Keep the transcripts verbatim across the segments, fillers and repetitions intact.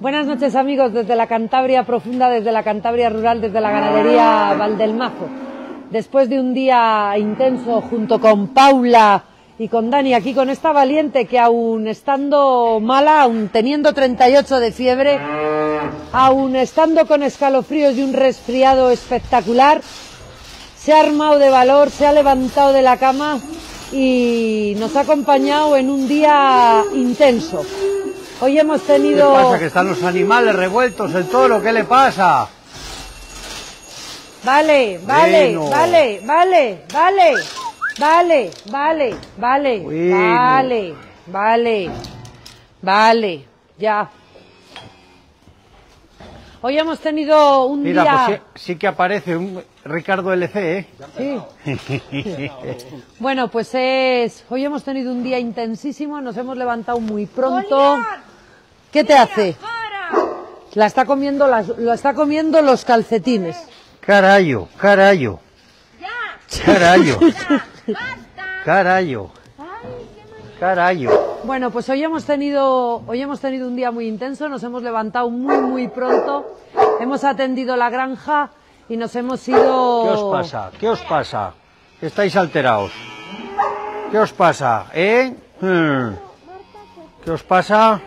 Buenas noches, amigos, desde la Cantabria profunda, desde la Cantabria rural, desde la ganadería Valdelmazo. Después de un día intenso junto con Paula y con Dani, aquí con esta valiente que aún estando mala, aún teniendo treinta y ocho de fiebre, aún estando con escalofríos y un resfriado espectacular, se ha armado de valor, se ha levantado de la cama y nos ha acompañado en un día intenso. Hoy hemos tenido... ¿Qué pasa? Que están los animales revueltos, el toro, ¿qué le pasa? Vale, vale, bueno. vale, vale, vale, vale, vale, vale, bueno. vale, vale, vale, ya. Hoy hemos tenido un Mira, día... pues sí, sí que aparece un Ricardo L C, ¿eh? Sí. Bueno, pues es... Hoy hemos tenido un día intensísimo, nos hemos levantado muy pronto. ¿Qué te hace? La está comiendo, las... lo está comiendo los calcetines. Carayo, carayo. Carayo. Carayo. Carayo. Bueno, pues hoy hemos tenido hoy hemos tenido un día muy intenso, nos hemos levantado muy muy pronto, hemos atendido la granja y nos hemos ido... ¿Qué os pasa? ¿Qué os pasa? Estáis alterados. ¿Qué os pasa? ¿Eh? Hmm. ¿Qué os pasa?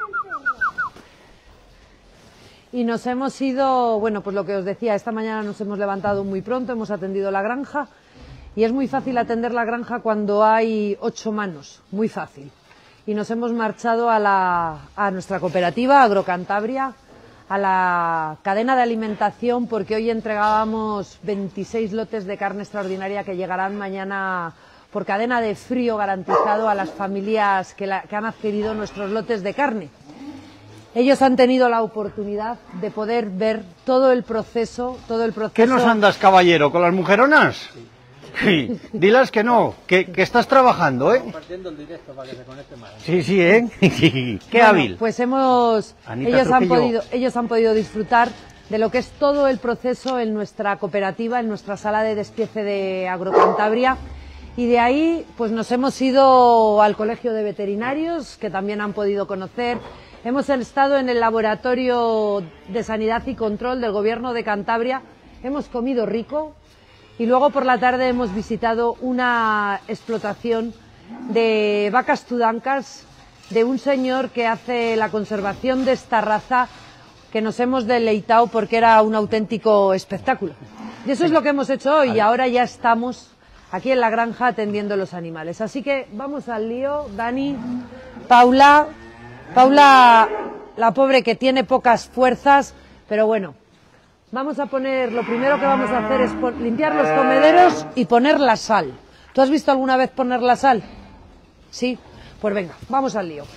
Y nos hemos ido, bueno, pues lo que os decía, esta mañana nos hemos levantado muy pronto, hemos atendido la granja y es muy fácil atender la granja cuando hay ocho manos, muy fácil. Y nos hemos marchado a, la, a nuestra cooperativa, Agrocantabria, a la cadena de alimentación, porque hoy entregábamos veintiséis lotes de carne extraordinaria que llegarán mañana por cadena de frío garantizado a las familias que, la, que han adquirido nuestros lotes de carne. Ellos han tenido la oportunidad de poder ver todo el proceso, todo el proceso... ¿Qué nos andas, caballero, con las mujeronas? Sí, dilas que no, que, que estás trabajando, ¿eh? Compartiendo el directo para que se conecte más. Sí, sí, ¿eh? Qué bueno, hábil. Pues hemos... Anita ellos han, Trujillo. podido, ellos han podido disfrutar de lo que es todo el proceso en nuestra cooperativa, en nuestra sala de despiece de Agrocantabria. Y de ahí, pues nos hemos ido al Colegio de Veterinarios, que también han podido conocer. Hemos estado en el Laboratorio de Sanidad y Control del Gobierno de Cantabria. Hemos comido rico. Y luego por la tarde hemos visitado una explotación de vacas tudancas de un señor que hace la conservación de esta raza, que nos hemos deleitado porque era un auténtico espectáculo. Y eso es lo que hemos hecho hoy y ahora ya estamos aquí en la granja atendiendo los animales. Así que vamos al lío, Dani, Paula, Paula, la pobre que tiene pocas fuerzas, pero bueno. Vamos a poner, lo primero que vamos a hacer es limpiar los comederos y poner la sal. ¿Tú has visto alguna vez poner la sal? Sí, pues venga, vamos al lío.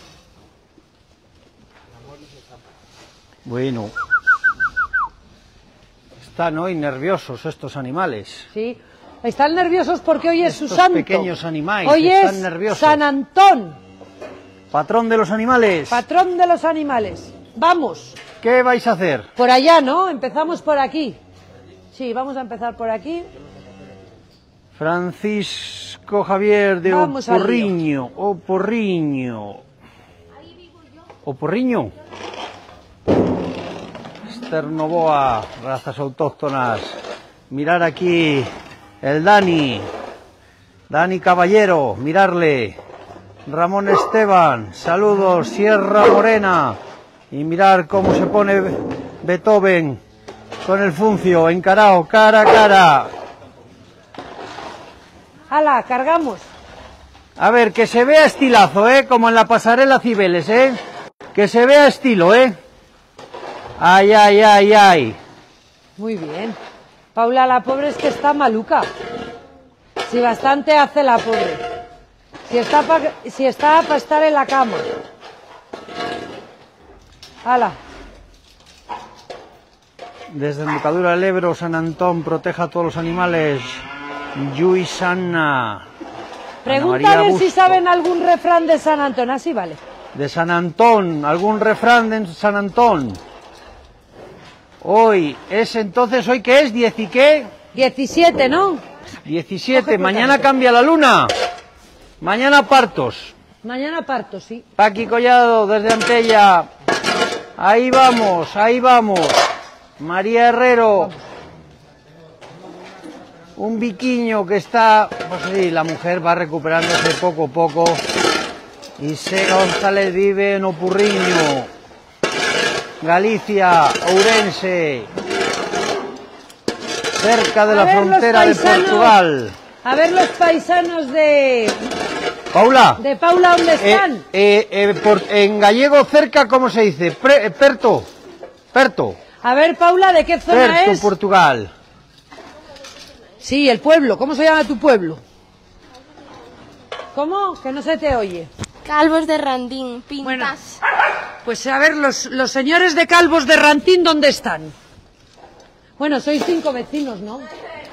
Bueno. Están hoy nerviosos estos animales. Sí, están nerviosos porque hoy es estos su santo. pequeños animales Hoy están es nerviosos. San Antón, Patrón de los animales. patrón de los animales. Vamos. ¿Qué vais a hacer? Por allá, ¿no? Empezamos por aquí. Sí, vamos a empezar por aquí. Francisco Javier de Vamos al Oporriño. Oporriño. Oporriño. Esternoboa, razas autóctonas. Mirar aquí el Dani. Dani Caballero, mirarle. Ramón Esteban, saludos. Sierra Morena. Y mirar cómo se pone Beethoven con el Funcio, encarado, cara a cara. ¡Hala, cargamos! A ver, que se vea estilazo, ¿eh? Como en la pasarela Cibeles, ¿eh? Que se vea estilo, ¿eh? Ay, ay, ay, ay. Muy bien. Paula, la pobre es que está maluca. Si bastante hace la pobre. Si está para si está pa estar en la cama. ¡Hala! Desembocadura del Ebro, San Antón, proteja a todos los animales. Lluisana. Pregunta a ver si saben algún refrán de San Antón. Así vale. De San Antón, algún refrán de San Antón. Hoy, es entonces, ¿hoy qué es? ¿Diez y qué? diecisiete, ¿no? diecisiete, mañana cambia la luna. Mañana partos. Mañana parto, sí. Paqui Collado, desde Antella. Ahí vamos, ahí vamos. María Herrero. Un biquiño que está... Pues sí, la mujer va recuperándose poco a poco. Y C. González vive en Opurriño, Galicia, Ourense, cerca de A la ver, frontera de los paisanos. Portugal. A ver los paisanos de, Paula, de Paula, ¿dónde eh, están? eh, eh, por- en gallego cerca, ¿cómo se dice? Pre- eh, Perto, Perto, A ver, Paula, ¿de qué zona Perto, es? Portugal. Sí, el pueblo. ¿Cómo se llama tu pueblo? ¿Cómo? Que no se te oye. Calvos de Randín, pintas. Bueno. Pues a ver, los, los señores de Calvos de Rantín, ¿dónde están? Bueno, sois cinco vecinos, ¿no?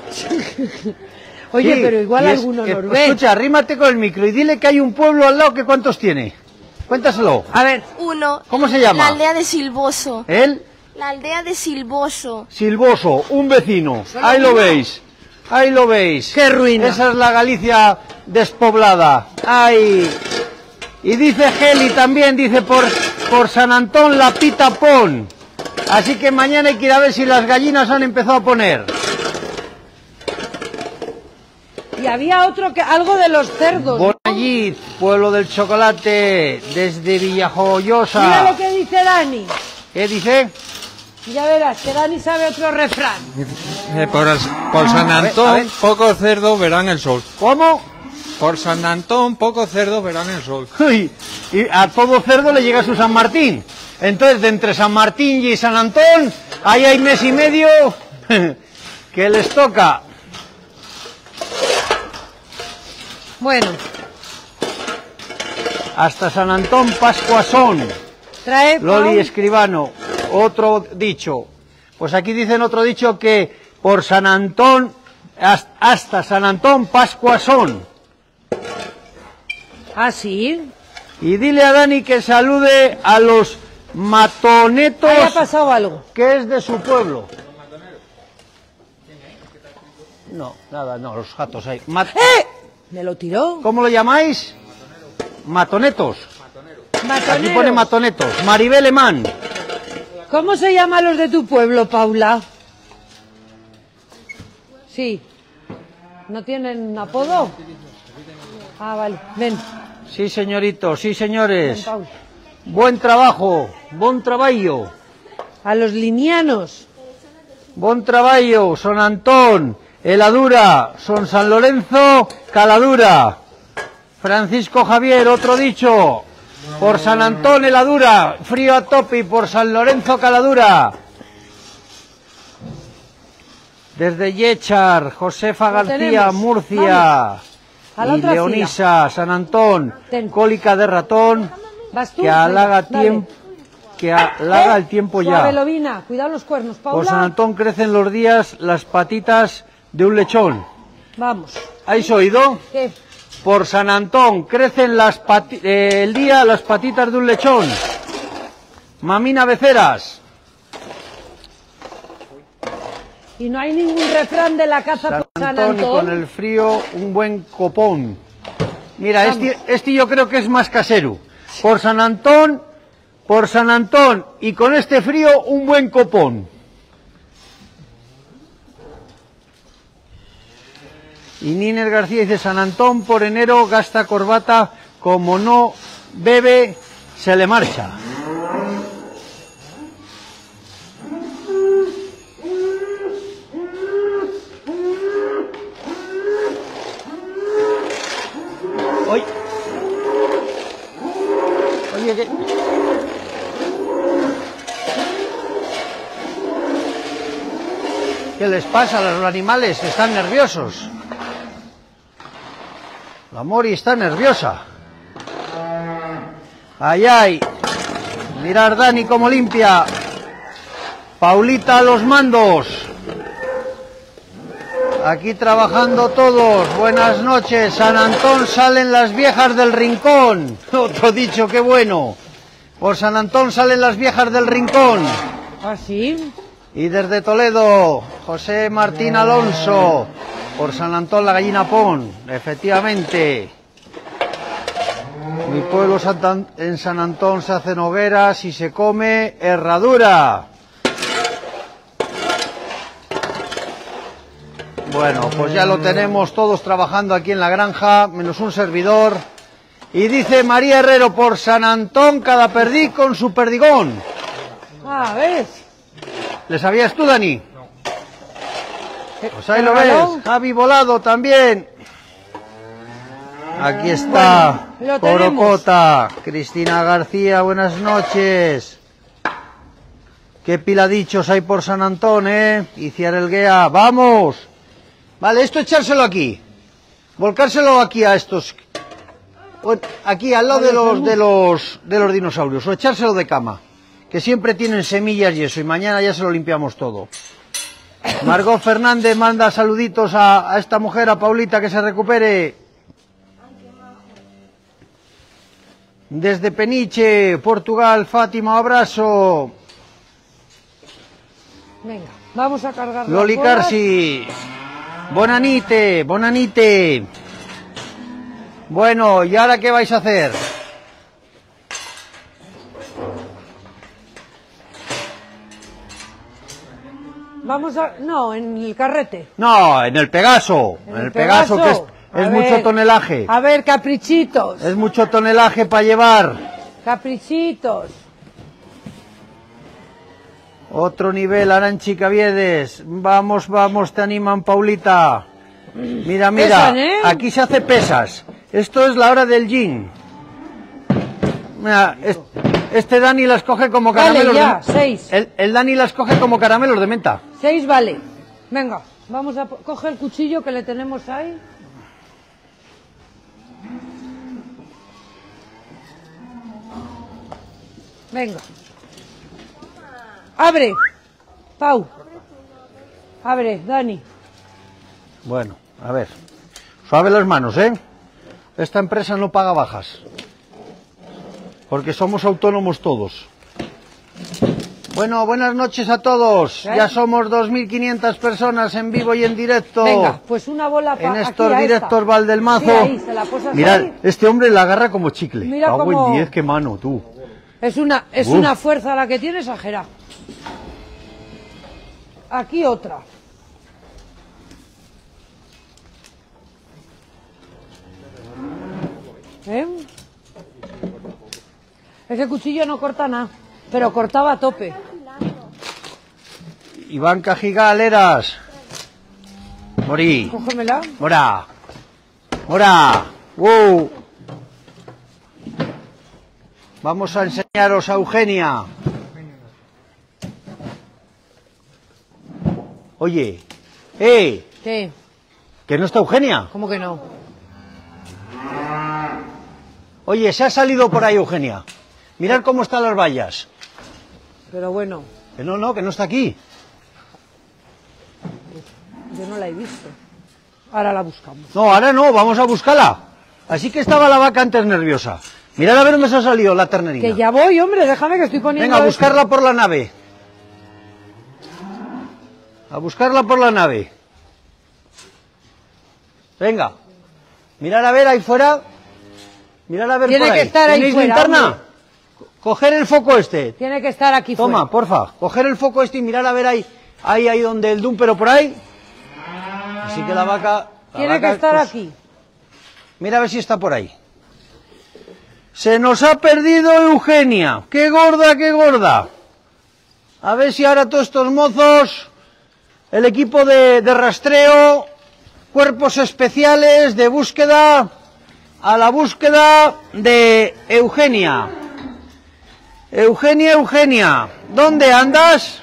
Oye, Sí, pero igual y es- alguno eh, nos ve. Escucha, arrímate con el micro y dile que hay un pueblo al lado que cuántos tiene. Cuéntaselo. A ver, Uno. ¿Cómo se llama? La aldea de Silvoso. Él, La aldea de Silvoso. Silvoso, un vecino. Ahí lo veis. Ahí lo veis. ¡Qué ruina! Esa es la Galicia despoblada. Ahí. Y dice Geli también, dice por, por San Antón la pita pon. Así que mañana hay que ir a ver si las gallinas han empezado a poner. y había otro que... Algo de los cerdos, ¿no? Bonallit, pueblo del chocolate, desde Mira Villajoyosa. lo que dice Dani. ¿Qué dice? Ya verás, que Dani sabe otro refrán. Eh, por, el- por San A ver, Antón, a ver. pocos cerdos verán el sol. ¿Cómo? Por San Antón, pocos cerdos verán el sol. Uy, y a todo cerdo le llega su San Martín. Entonces, de entre San Martín y San Antón, ahí hay mes y medio que les toca. Bueno, Hasta San Antón, Pascua son. trae... Loli Pau. Escribano, otro dicho. Pues aquí dicen otro dicho que por San Antón, has- hasta San Antón, Pascua son. Ah, sí. Y dile a Dani que salude a los matonetos, Ahí ha pasado algo. que es de su pueblo. No, nada, no, los gatos ahí. Mat- ¡Eh! Me lo tiró. ¿Cómo lo llamáis? Matonetos. Aquí Matoneros. pone matonetos. Maribel Emán. ¿Cómo se llaman los de tu pueblo, Paula? Sí. ¿No tienen apodo? Ah, vale. Ven, Sí, señoritos, sí, ven, señores. Paula. Buen trabajo, buen trabajo. A los linianos. Buen trabajo, Son Antón, Heladura, Son San Lorenzo, Caladura. Francisco Javier, otro dicho. Por San Antón, Heladura, frío a tope, y por San Lorenzo, Caladura. Desde Yechar, Josefa Lo García, tenemos. Murcia. A la Y otra Leonisa, San Antón, Ten. cólica de ratón, ¿Vas tú? que halaga Venga, dale. tiempo, que halaga Eh, el tiempo Suave, ya. Lovina. Cuidado los cuernos, Paula. Por San Antón crecen los días las patitas de un lechón. Vamos. ¿Habéis oído? ¿Qué? Por San Antón crecen las pati- eh, el día las patitas de un lechón. Mamina Beceras. Y no hay ningún refrán de la caza San por San Antón y Antón. con el frío un buen copón. Mira, este, este yo creo que es más casero. Por San Antón, por San Antón y con este frío un buen copón. Y Nínez García dice, San Antón por enero gasta corbata, como no bebe, se le marcha. Oye, oye, ¿qué? ¿Qué les pasa a los animales? Están nerviosos. La Mori está nerviosa. Ay, ay. Mirar Dani cómo limpia. Paulita a los mandos. Aquí trabajando todos. Buenas noches. San Antón salen las viejas del rincón. Otro dicho, qué bueno. Por San Antón salen las viejas del rincón. ¿Ah, sí? Y desde Toledo, José Martín Alonso. Por San Antón la gallina pon, efectivamente. Mi pueblo Santa- en San Antón se hacen hogueras y se come herradura. Bueno, pues ya lo tenemos todos trabajando aquí en la granja, menos un servidor. Y dice María Herrero, por San Antón cada perdiz con su perdigón. Ah, ¿ves? ¿Le sabías tú, Dani? Pues ahí lo ¿Regaló? ves. Javi Volado también. Aquí está Bueno, lo tenemos. Corocota. Cristina García, buenas noches. Qué piladichos hay por San Antón, ¿eh? Iciar Elguea, ¡vamos! Vale, esto echárselo aquí. Volcárselo aquí a estos. O aquí, al lado de los, de los, de los dinosaurios. O echárselo de cama. Que siempre tienen semillas y eso. Y mañana ya se lo limpiamos todo. Margot Fernández manda saluditos a, a esta mujer, a Paulita, que se recupere. Desde Peniche, Portugal, Fátima, abrazo. Venga, vamos a cargar Loli las bolas. Carsi. Bonanite, bonanite. Bueno, ¿y ahora qué vais a hacer? Vamos a... No, en el carrete. No, en el Pegaso. En, el Pegaso, que es, A es ver, mucho tonelaje. A ver, caprichitos. Es mucho tonelaje para llevar. Caprichitos. Otro nivel, Aranchi Caviedes. Vamos, vamos, te animan, Paulita. Mira, mira, Pesan, ¿eh? aquí se hace pesas. Esto es la hora del gin. Mira, es- este Dani las coge como Vale, caramelos ya, de... seis. El, el Dani las coge como caramelos de menta. Seis vale. Venga, vamos a... po- Coge el cuchillo que le tenemos ahí. Venga. Abre. Pau. Abre, Dani. Bueno, a ver. Suave las manos, ¿eh? Esta empresa no paga bajas. Porque somos autónomos todos. Bueno, buenas noches a todos. ¿Eh? Ya somos dos mil quinientas personas en vivo y en directo. Venga, pues una bola En para estos directos Valdelmazo. Sí, ahí, se la posas Mirad, ahí. este hombre la agarra como chicle. Mira Cago en cómo- diez, qué mano, tú. Es una, es Uf. una fuerza la que tiene exagerada. Aquí otra. ¿Eh? Ese cuchillo no corta nada, pero cortaba a tope. Iván Cajigal, eras. Morí. Cógemela. Mora. Mora. Wow. Vamos a enseñaros a Eugenia. Oye. ¡Eh! ¿Qué? ¿Que no está Eugenia? ¿Cómo que no? Oye, se ha salido por ahí Eugenia. Mirad cómo están las vallas. Pero bueno, Que no, no, que no está aquí. yo no la he visto. Ahora la buscamos. No, ahora no, vamos a buscarla. Así que estaba la vaca antes nerviosa. Mirad a ver dónde se ha salido la ternerina. Que ya voy, hombre, déjame que estoy poniendo... Venga, a esto. buscarla por la nave. A buscarla por la nave. Venga. Mirad a ver ahí fuera. Mirad a ver Tiene por ahí. que estar ahí ¿Tenéis fuera, linterna? hombre. Coger el foco este. Tiene que estar aquí Toma, fuera. porfa. Coger el foco este y mirar a ver ahí. Ahí, ahí donde el Dum, pero por ahí. Así que la vaca... la Tiene vaca, que estar pues, aquí. Mira a ver si está por ahí. Se nos ha perdido Eugenia. ¡Qué gorda, qué gorda! A ver si ahora todos estos mozos, el equipo de, de rastreo, cuerpos especiales de búsqueda, a la búsqueda de Eugenia. Eugenia, Eugenia, ¿dónde andas?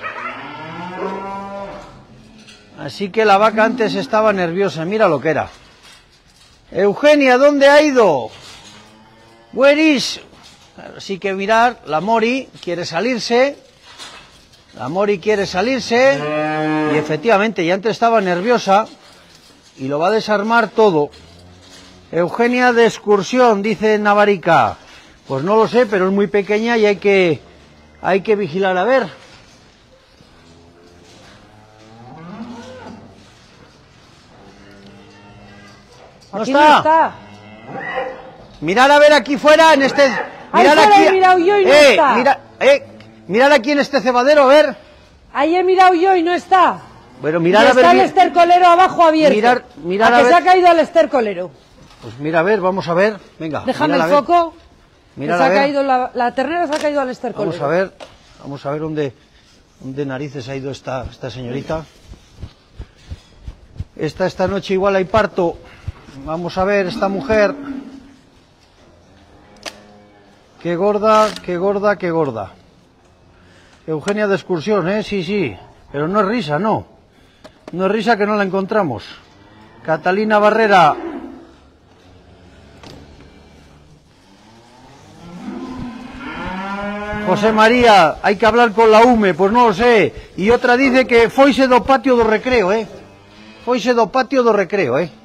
Así que la vaca antes estaba nerviosa, mira lo que era. Eugenia, ¿dónde ha ido? Where is? Así que mirar, la Mori quiere salirse. La Mori quiere salirse. Y efectivamente, ya antes estaba nerviosa. Y lo va a desarmar todo. Eugenia de excursión, dice Navarica. Pues no lo sé, pero es muy pequeña y hay que, hay que vigilar a ver. ¿No Aquí está? no está. Mirar a ver aquí fuera, en este... Ahí Mirar fuera aquí... he mirado yo y no eh, está. Mira, eh, mirar aquí en este cebadero, a ver. Ahí he mirado yo y no está. Bueno, mirar y a ver... está el bien- estercolero abajo abierto. Mirar- mirar a a que ver- se ha caído el estercolero. Pues mira a ver, vamos a ver. Venga, Déjame mirar el a ver. foco. que Mirar se a ha ver. caído la, la ternera se ha caído al estercolero. Vamos a ver, vamos a ver dónde, dónde narices ha ido esta, esta señorita. Esta, esta noche igual hay parto. Vamos a ver, esta mujer. Qué gorda, qué gorda, qué gorda. Eugenia de excursión, ¿eh? Sí, sí. Pero no es risa, no. No es risa que no la encontramos. Catalina Barrera. José María, hay que hablar con la U M E, pues no lo sé. Y otra dice que foise do patio do recreo, ¿eh? Foise do patio do recreo, ¿eh?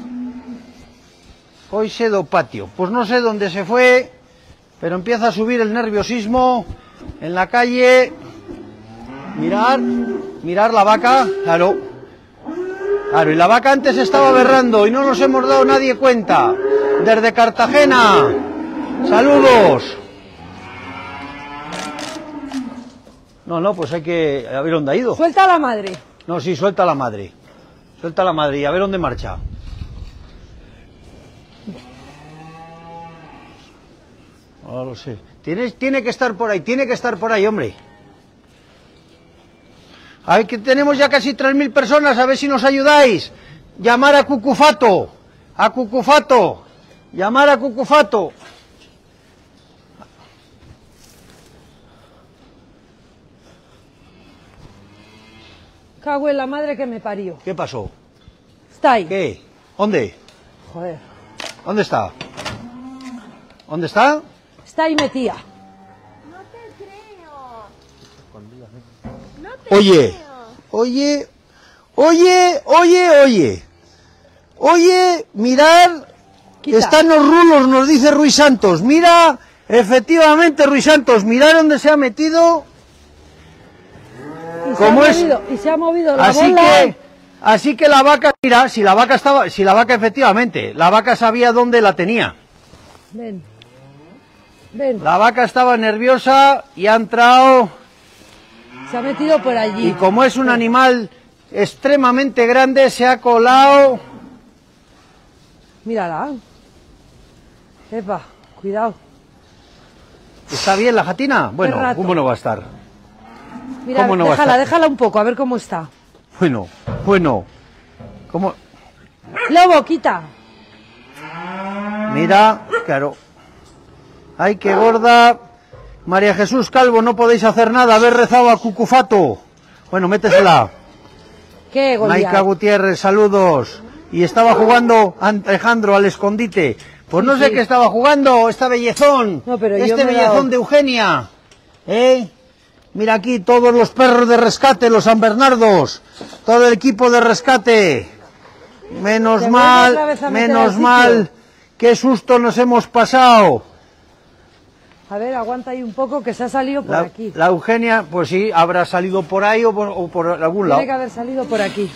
Foise do patio. Pues no sé dónde se fue, pero empieza a subir el nerviosismo en la calle. Mirar, mirar la vaca, claro. Claro, y la vaca antes estaba berrando y no nos hemos dado nadie cuenta. Desde Cartagena. Saludos. No, no, pues hay que... A ver dónde ha ido. Suelta a la madre. No, sí, suelta a la madre. Suelta a la madre y a ver dónde marcha. No lo sé. Tiene, tiene que estar por ahí, tiene que estar por ahí, hombre. A ver, que tenemos ya casi tres mil personas, a ver si nos ayudáis. Llamar a Cucufato. A Cucufato. Llamar a Cucufato. Cago en la madre que me parió. ¿Qué pasó? Está ahí. ¿Qué? ¿Dónde? Joder. ¿Dónde está? ¿Dónde está? Está ahí metida. No te creo. No te Oye, creo. oye, oye, oye, oye. Oye, mirad, Quita. están los rulos, nos dice Ruiz Santos. Mira, efectivamente, Ruiz Santos, mirad dónde se ha metido. Y se, ¿Cómo ha es? movido, y se ha movido la Así bola. que, así que la vaca, mira, si la vaca estaba, si la vaca efectivamente, la vaca sabía dónde la tenía. Ven. Ven. La vaca estaba nerviosa y ha entrado, Se ha metido por allí. y como es un animal extremadamente grande, se ha colado. Mírala. Epa, cuidado. ¿Está bien la jatina? Bueno, rato. ¿cómo no va a estar? Mira, ¿Cómo no va a déjala, estar? déjala un poco, a ver cómo está. Bueno, bueno. ¿Cómo? Lobo, quita. Mira, claro. Ay, qué gorda. María Jesús Calvo, no podéis hacer nada, haber rezado a Cucufato. Bueno, métesela. Qué Maika Goliat. Gutiérrez, saludos. Y estaba jugando Alejandro al escondite. Pues no Sí, sé sí. qué estaba jugando, esta bellezón. No, pero yo este me he bellezón dado- de Eugenia. ¿Eh? Mira aquí todos los perros de rescate, los San Bernardos. Todo el equipo de rescate. Menos Te vuelve otra mal, vez a meter al menos sitio. mal. Qué susto nos hemos pasado. A ver, aguanta ahí un poco que se ha salido por La, aquí. la Eugenia, pues sí, habrá salido por ahí o por, o por algún lado. Tiene que haber salido por aquí.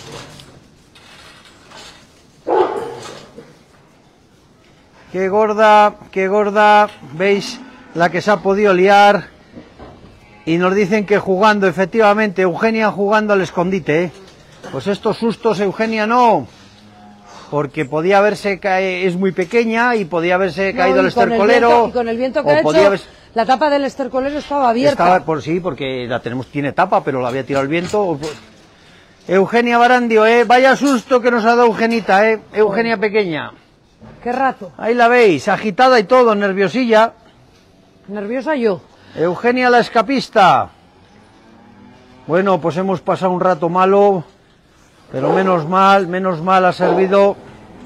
Qué gorda, qué gorda, veis la que se ha podido liar. Y nos dicen que jugando, efectivamente, Eugenia jugando al escondite, ¿eh? Pues estos sustos, Eugenia, no. Porque podía haberse caído, es muy pequeña y podía haberse No, caído el y con el estercolero. viento- y con el viento que o ha podía hecho, haberse- la tapa del estercolero estaba abierta. Estaba por sí, porque la tenemos, tiene tapa, pero la había tirado el viento. Eugenia Barandio, eh, vaya susto que nos ha dado Eugenita, eh, Eugenia pequeña. Qué rato. Ahí la veis, agitada y todo, nerviosilla. Nerviosa yo. Eugenia la escapista. Bueno, pues hemos pasado un rato malo, pero menos mal, menos mal ha servido.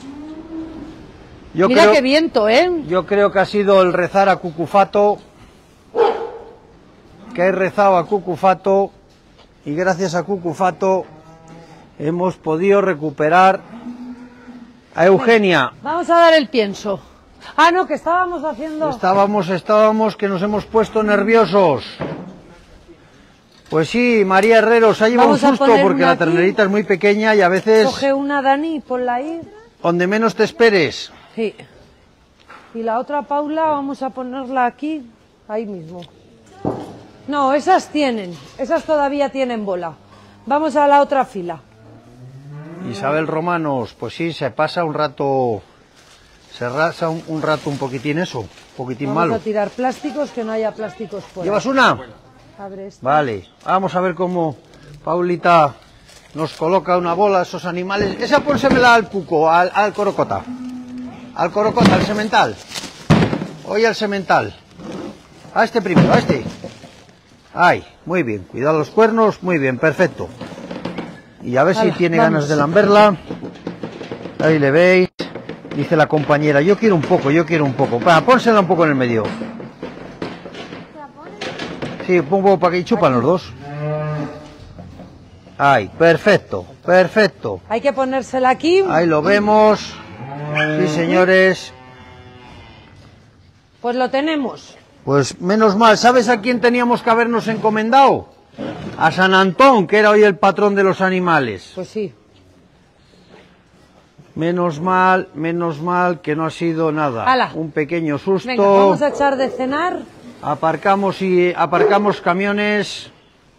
Yo Mira creo, qué viento, ¿eh? yo creo que ha sido el rezar a Cucufato, que he rezado a Cucufato, y gracias a Cucufato hemos podido recuperar a Eugenia. Vamos a dar el pienso. Ah, no, que estábamos haciendo... Estábamos, estábamos, que nos hemos puesto nerviosos. Pues sí, María Herrero, se ha llevado un Vamos a susto poner porque una la aquí. ternerita es muy pequeña y a veces Coge una, Dani, y ponla ahí. donde menos te esperes. Sí. Y la otra Paula vamos a ponerla aquí, ahí mismo. No, esas tienen, esas todavía tienen bola. Vamos a la otra fila. Isabel Romanos, pues sí, se pasa un rato, se rasa un, un rato un poquitín eso, un poquitín Vamos malo. a tirar plásticos, que no haya plásticos fuera. ¿Llevas una? Abre esta. Vale, vamos a ver cómo Paulita nos coloca una bola a esos animales. Esa pónsemela al cuco, al, al corocota. Al corocota, al semental. Hoy al semental. A este primero, a este. Ay, muy bien, cuidado los cuernos, muy bien, perfecto. Y a ver Hala, si tiene vamos. ganas de lamberla. Ahí le veis. Dice la compañera, yo quiero un poco, yo quiero un poco. Va, pónsela un poco en el medio. Sí, pongo para que chupan los dos. Ay, perfecto, perfecto. Hay que ponérsela aquí. Ahí lo vemos. Sí, señores. Pues lo tenemos. Pues menos mal, ¿sabes a quién teníamos que habernos encomendado? A San Antón, que era hoy el patrón de los animales. Pues sí. Menos mal, menos mal que no ha sido nada. Hala. Un pequeño susto. Venga, vamos a echar de cenar. Aparcamos y aparcamos camiones.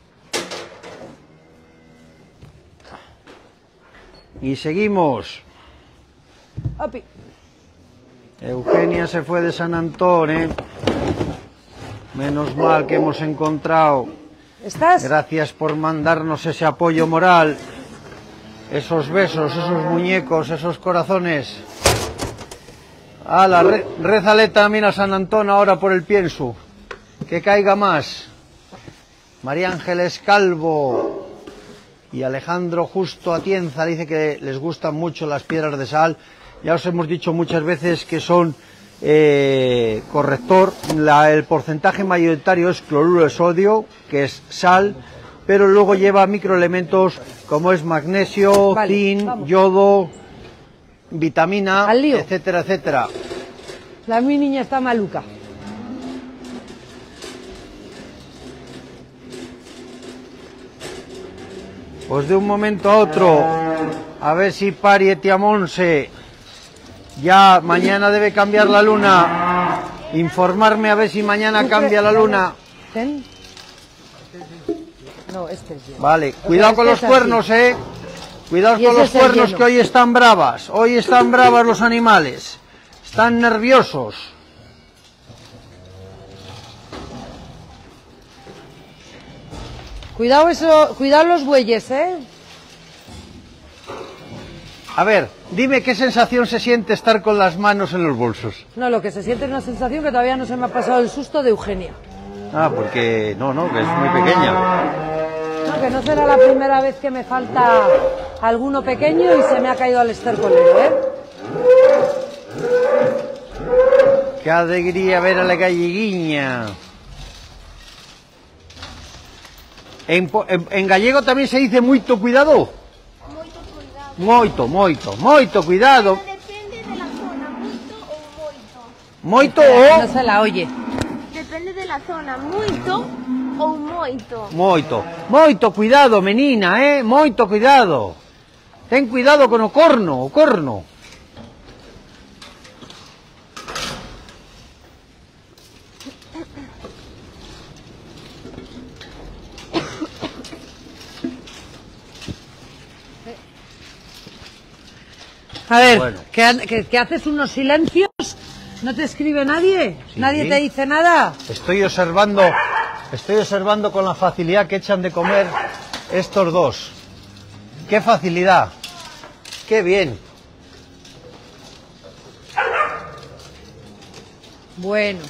Y seguimos. Opi. Eugenia se fue de San Antón, ¿eh? Menos mal que hemos encontrado. ¿Estás? Gracias por mandarnos ese apoyo moral. Esos besos, esos muñecos, esos corazones. Ala, re, rézale también a San Antón ahora por el pienso. Que caiga más. María Ángeles Calvo y Alejandro Justo Atienza dice que les gustan mucho las piedras de sal. Ya os hemos dicho muchas veces que son eh, corrector. La, el porcentaje mayoritario es cloruro de sodio, que es sal, pero luego lleva microelementos como es magnesio, Vale, zinc, vamos. yodo, vitamina, Al lío. etcétera, etcétera. La mi niña está maluca. Pues de un momento a otro, a ver si Pari Etiamonse, ya mañana debe cambiar la luna, informarme a ver si mañana cambia la luna. ¿Ten? No, este es bien. Vale, cuidado con los este es así. cuernos, eh. Cuidado Y con ese los es el cuernos lleno. que hoy están bravas, hoy están bravas los animales, están nerviosos. Cuidado eso, cuidado los bueyes, ¿eh? A ver, dime qué sensación se siente estar con las manos en los bolsos. No, lo que se siente es una sensación que todavía no se me ha pasado el susto de Eugenia. Ah, porque no, no, que es muy pequeña. No, que no será la primera vez que me falta alguno pequeño y se me ha caído al estercolero, ¿eh? Qué alegría ver a la galleguiña. En, po- en, en gallego también se dice muito cuidado. Moito cuidado. Moito, moito, moito cuidado. Depende de la zona, moito ou moito. Moito No o se la oye. Depende de la zona, moito ou moito. moito. Moito cuidado, menina, eh? Moito cuidado. Ten cuidado con o corno, o corno. A ver, Bueno. que, ha- que- que haces unos silencios, no te escribe nadie, Sí. nadie te dice nada. Estoy observando, estoy observando con la facilidad que echan de comer estos dos. Qué facilidad. Qué bien. Bueno.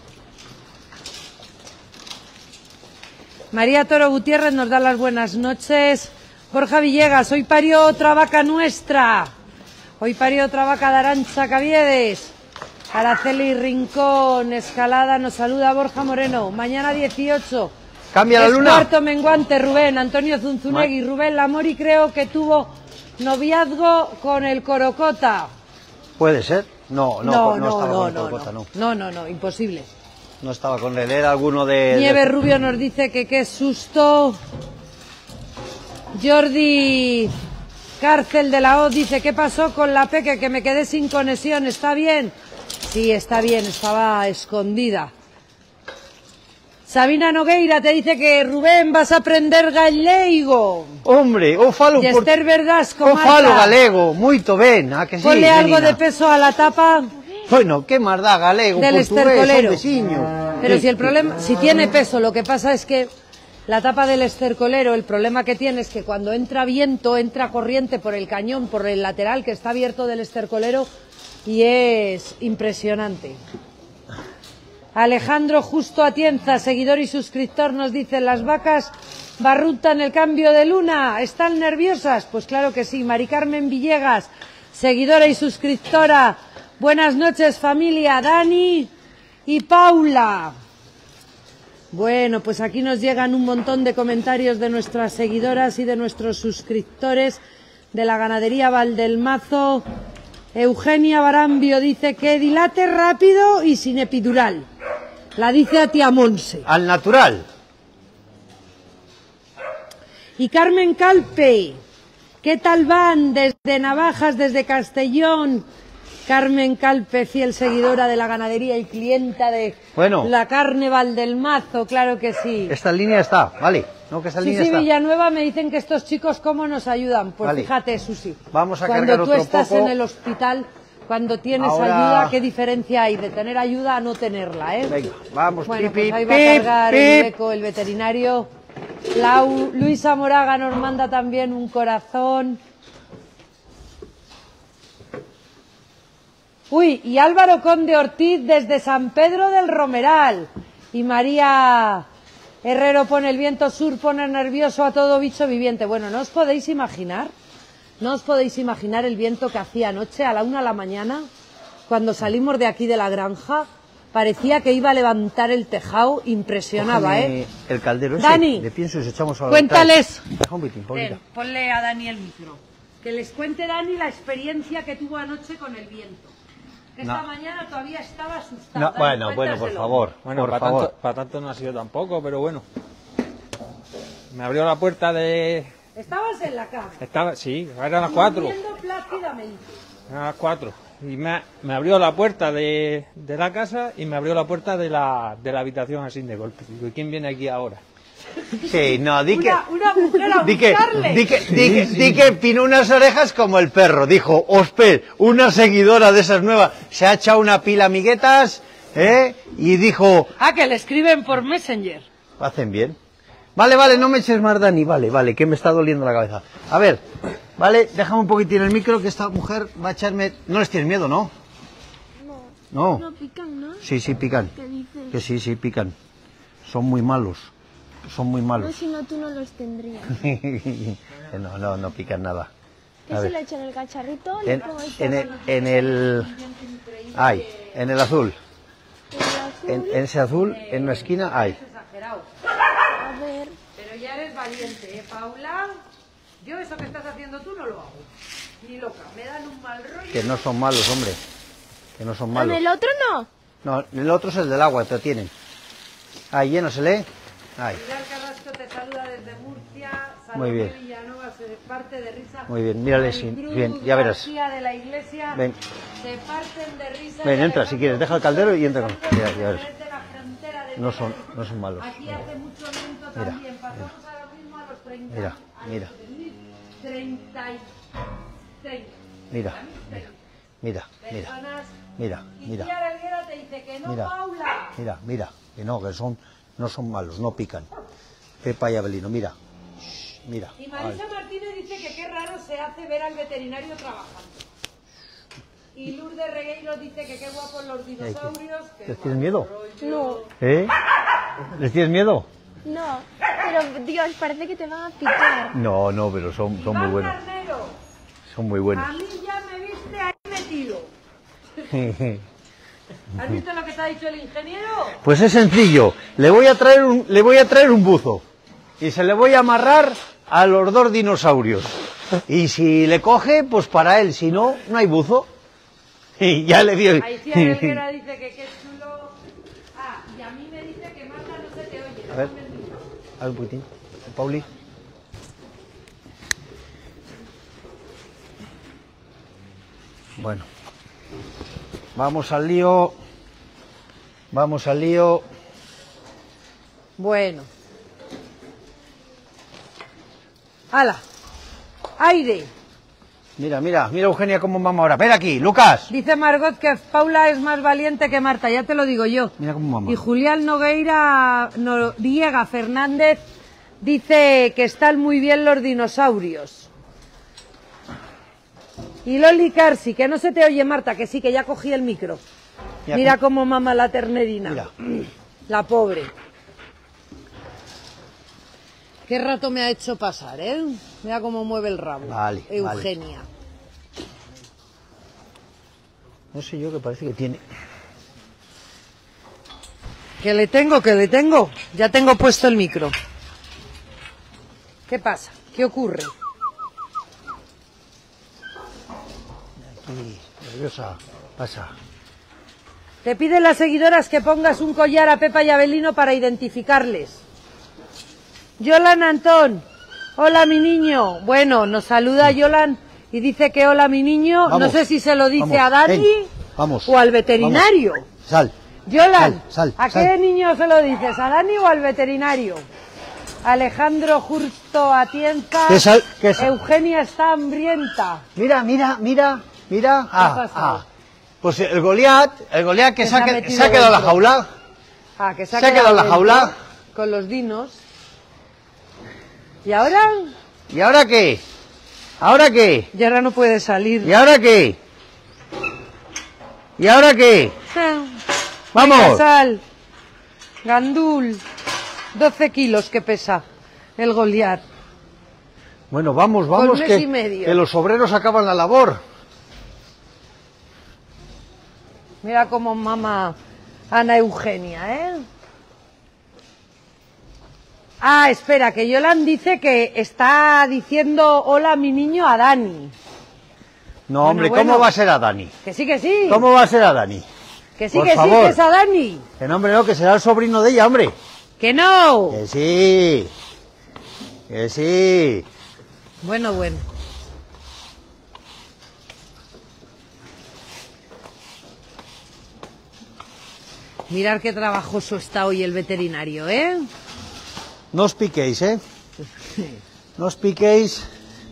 María Toro Gutiérrez nos da las buenas noches. Borja Villegas, hoy parió otra vaca nuestra. Hoy parió otra vaca de Arantxa Caviedes. Araceli Rincón, Escalada, nos saluda Borja Moreno. Mañana dieciocho. Cambia la Es luna. cuarto menguante, Rubén. Antonio Zunzunegui. Rubén Lamori creo que tuvo noviazgo con el Corocota. ¿Puede ser? No, no, No, no, no, estaba no, con el no, Corocota, no, no. no, no, no, imposible. No estaba con él, era alguno de... Nieves de- Rubio nos dice que qué susto. Jordi Cárcel de la O dice, ¿qué pasó con la Peque? Que me quedé sin conexión, ¿está bien? Sí, está bien, estaba escondida. Sabina Nogueira te dice que Rubén vas a aprender galego. Hombre, o falo Y por... Esther Verdasco, o Marta. falo galego, moito ben, a que sí, Ponle algo menina? de peso a la tapa Bueno, que máis dá galego, del portugués, son estercolero. veciño. Pero si el problema, si tiene peso, lo que pasa es que la tapa del estercolero, el problema que tiene es que cuando entra viento, entra corriente por el cañón, por el lateral que está abierto del estercolero y es impresionante. Alejandro Justo Atienza, seguidor y suscriptor, nos dice: las vacas barruntan el cambio de luna, ¿están nerviosas? Pues claro que sí. Mari Carmen Villegas, seguidora y suscriptora, buenas noches familia, Dani y Paula. Bueno, pues aquí nos llegan un montón de comentarios de nuestras seguidoras y de nuestros suscriptores de la ganadería Valdelmazo. Eugenia Barambio dice que dilate rápido y sin epidural. La dice a tía Monse. Al natural. Y Carmen Calpe, ¿qué tal van desde Navajas, desde Castellón? Carmen Calpe, fiel seguidora de la ganadería y clienta de Bueno. la carne Valdelmazo, claro que sí. Esta línea está, vale. No, que esta Susi línea está. Villanueva me dicen que estos chicos cómo nos ayudan. Pues Vale. fíjate, Susi. Vamos a cuando cargar tú otro estás poco. en el hospital, cuando tienes Ahora- ayuda, ¿qué diferencia hay de tener ayuda a no tenerla, eh? Venga, vamos, Bueno, pip, pues ahí pip, va a pip, cargar pip. el Beco, el veterinario. Lau- Luisa Moraga nos manda también un corazón. Uy, y Álvaro Conde Ortiz desde San Pedro del Romeral. Y María Herrero pone: el viento sur pone nervioso a todo bicho viviente. Bueno, ¿no os podéis imaginar? ¿No os podéis imaginar el viento que hacía anoche a la una de la mañana? Cuando salimos de aquí de la granja, parecía que iba a levantar el tejado, impresionaba, Cógeme ¿eh? el caldero ese. Dani, Le pienso y se echamos a la cuéntales. ventana. Deja un pitín, Paulita. Ven, ponle a Dani el micro. Que les cuente Dani la experiencia que tuvo anoche con el viento. Esta No. mañana todavía estaba asustado. No, Dani, bueno, bueno, por cuéntaselo. favor, Bueno, por para favor. tanto, para tanto no ha sido tampoco, pero bueno. Me abrió la puerta de... Estabas en la cama. Estaba, sí, eran las cuatro. Durmiendo plácidamente. Eran las cuatro. Y me, me abrió la puerta de, de la casa y me abrió la puerta de la, de la habitación así de golpe. Digo, ¿y quién viene aquí ahora? Sí, no, di que... Una, una mujer a Di que, buscarle. di que, di que, di que pinó unas orejas como el perro. Dijo: Osper, una seguidora de esas nuevas, se ha echado una pila amiguetas, ¿eh? Y dijo: Ah, que le escriben por Messenger. hacen bien. Vale, vale, no me eches más, Dani, vale, vale, que me está doliendo la cabeza. A ver, vale, déjame un poquitín el micro, que esta mujer va a echarme... No les tienes miedo, ¿no? No. No. No pican, ¿no? Sí, sí, pican. ¿Qué dices? Que sí, sí, pican. Son muy malos. Son muy No, malos. si no, tú no los tendrías. No, no, no pican nada. ¿Qué A se ver. le echa en el cacharrito? Le En, pongo el en el... zorro. En el... Ay, en el azul. En el azul. En, en ese azul, en una esquina, hay. Exagerado. A ver. Pero ya eres valiente, ¿eh, Paula? Yo eso que estás haciendo tú no lo hago. Ni loca. Me dan un mal rollo. Que no son malos, hombre. Que no son ¿En malos. el otro no? No, el otro es el del agua, te tienen. Ahí, llénosele. Ahí. Pilar Carrasco te saluda desde Murcia. Muy bien. Salomé Villanova se parte de risa. Muy bien, mírale, El sí, Cruz bien, ya verás. García de la Iglesia. Ven. Se parten de risa. Ven, y entra, si quieres, deja el caldero y entra con- Saludos ya, ya desde verás. la frontera de No son, no son malos. Aquí hace mucho viento Mira, también. Pasamos ahora mismo a los treinta. Mira, a los mira. treinta y treinta. Mira, mira, mira, mira, Personas. mira, Y mira, Tía Helguera te dice que no, mira, Paula. mira, mira, que no, que son, no son malos, no pican. Pepa y Abelino, mira, Shh, mira. Y Marisa Martínez dice que qué raro se hace ver al veterinario trabajando. Y Lourdes Regueiro dice que qué guapos los dinosaurios. que ¿Les tienes miedo? No. ¿Eh? ¿Les tienes miedo? No. Pero, Dios, parece que te van a picar. No, no, pero son, son muy Iván buenos, Carnero, son muy buenos. a mí ya me viste ahí metido. ¿Has visto lo que te ha dicho el ingeniero? Pues es sencillo, le voy a traer un, le voy a traer un buzo y se le voy a amarrar a los dos dinosaurios. Y si le coge, pues para él, si no, no hay buzo. Y ya le dio. Ahí tía Helguera dice que qué chulo. Ah, y a mí me dice que Marta no se te oye. A ver, Déjame el micro. a ver un poquitín. Pauli. Bueno. Vamos al lío. Vamos al lío. Bueno. ¡Hala! ¡Aire! Mira, mira, mira Eugenia cómo mama ahora. Ven aquí, Lucas. Dice Margot que Paula es más valiente que Marta, ya te lo digo yo. Mira cómo mama. Y Julián Nogueira Noriega Fernández dice que están muy bien los dinosaurios. Y Loli Carsi, que no se te oye, Marta, que sí, que ya cogí el micro. Mira Mira cómo- cómo mama la ternerina. Mira. La pobre. Qué rato me ha hecho pasar, ¿eh? Mira cómo mueve el rabo. Vale, Eugenia. No sé yo, que parece que tiene. Que le tengo, que le tengo. Ya tengo puesto el micro. ¿Qué pasa? ¿Qué ocurre? Aquí, nerviosa. Pasa. Te piden las seguidoras que pongas un collar a Pepa y Abelino para identificarles. Yolan Antón, hola mi niño. Bueno, nos saluda Yolan y dice que hola mi niño. Vamos, no sé si se lo dice vamos, a Dani ven, vamos, o al veterinario. Vamos. Sal. Yolan, Sal, sal, ¿a sal. qué niño se lo dices? ¿A Dani o al veterinario? Alejandro Justo Atienza, ¿Qué sal- qué sal- Eugenia está hambrienta. Mira, mira, mira, mira. ha Ah, pasado? ah. Pues el Goliat, el Goliat que Que se ha, se ha que- metido se ha quedado en la dentro. jaula. Ah, que se ha, ¿Se ha quedado en la dentro jaula? con los dinos. ¿Y ahora? ¿Y ahora qué? ¿Ahora qué? Y ahora no puede salir. ¿Y ahora qué? ¿Y ahora qué? Venga, ¡Vamos! sal. Gandul. doce kilos que pesa el Goliat. Bueno, vamos, vamos, mes que, y medio. que los obreros acaban la labor. Mira cómo mama Ana Eugenia, ¿eh? Ah, espera, que Yolan dice que está diciendo hola mi niño a Dani. No, Bueno, hombre, bueno. ¿cómo va a ser a Dani? Que sí, que sí. ¿Cómo va a ser a Dani? Que sí, Por que sí, favor. que es a Dani. Que no, hombre, no, que será el sobrino de ella, hombre. Que no. Que sí. Que sí. Bueno, bueno. Mirar qué trabajoso está hoy el veterinario, ¿eh? No os piquéis, ¿eh? No os piquéis.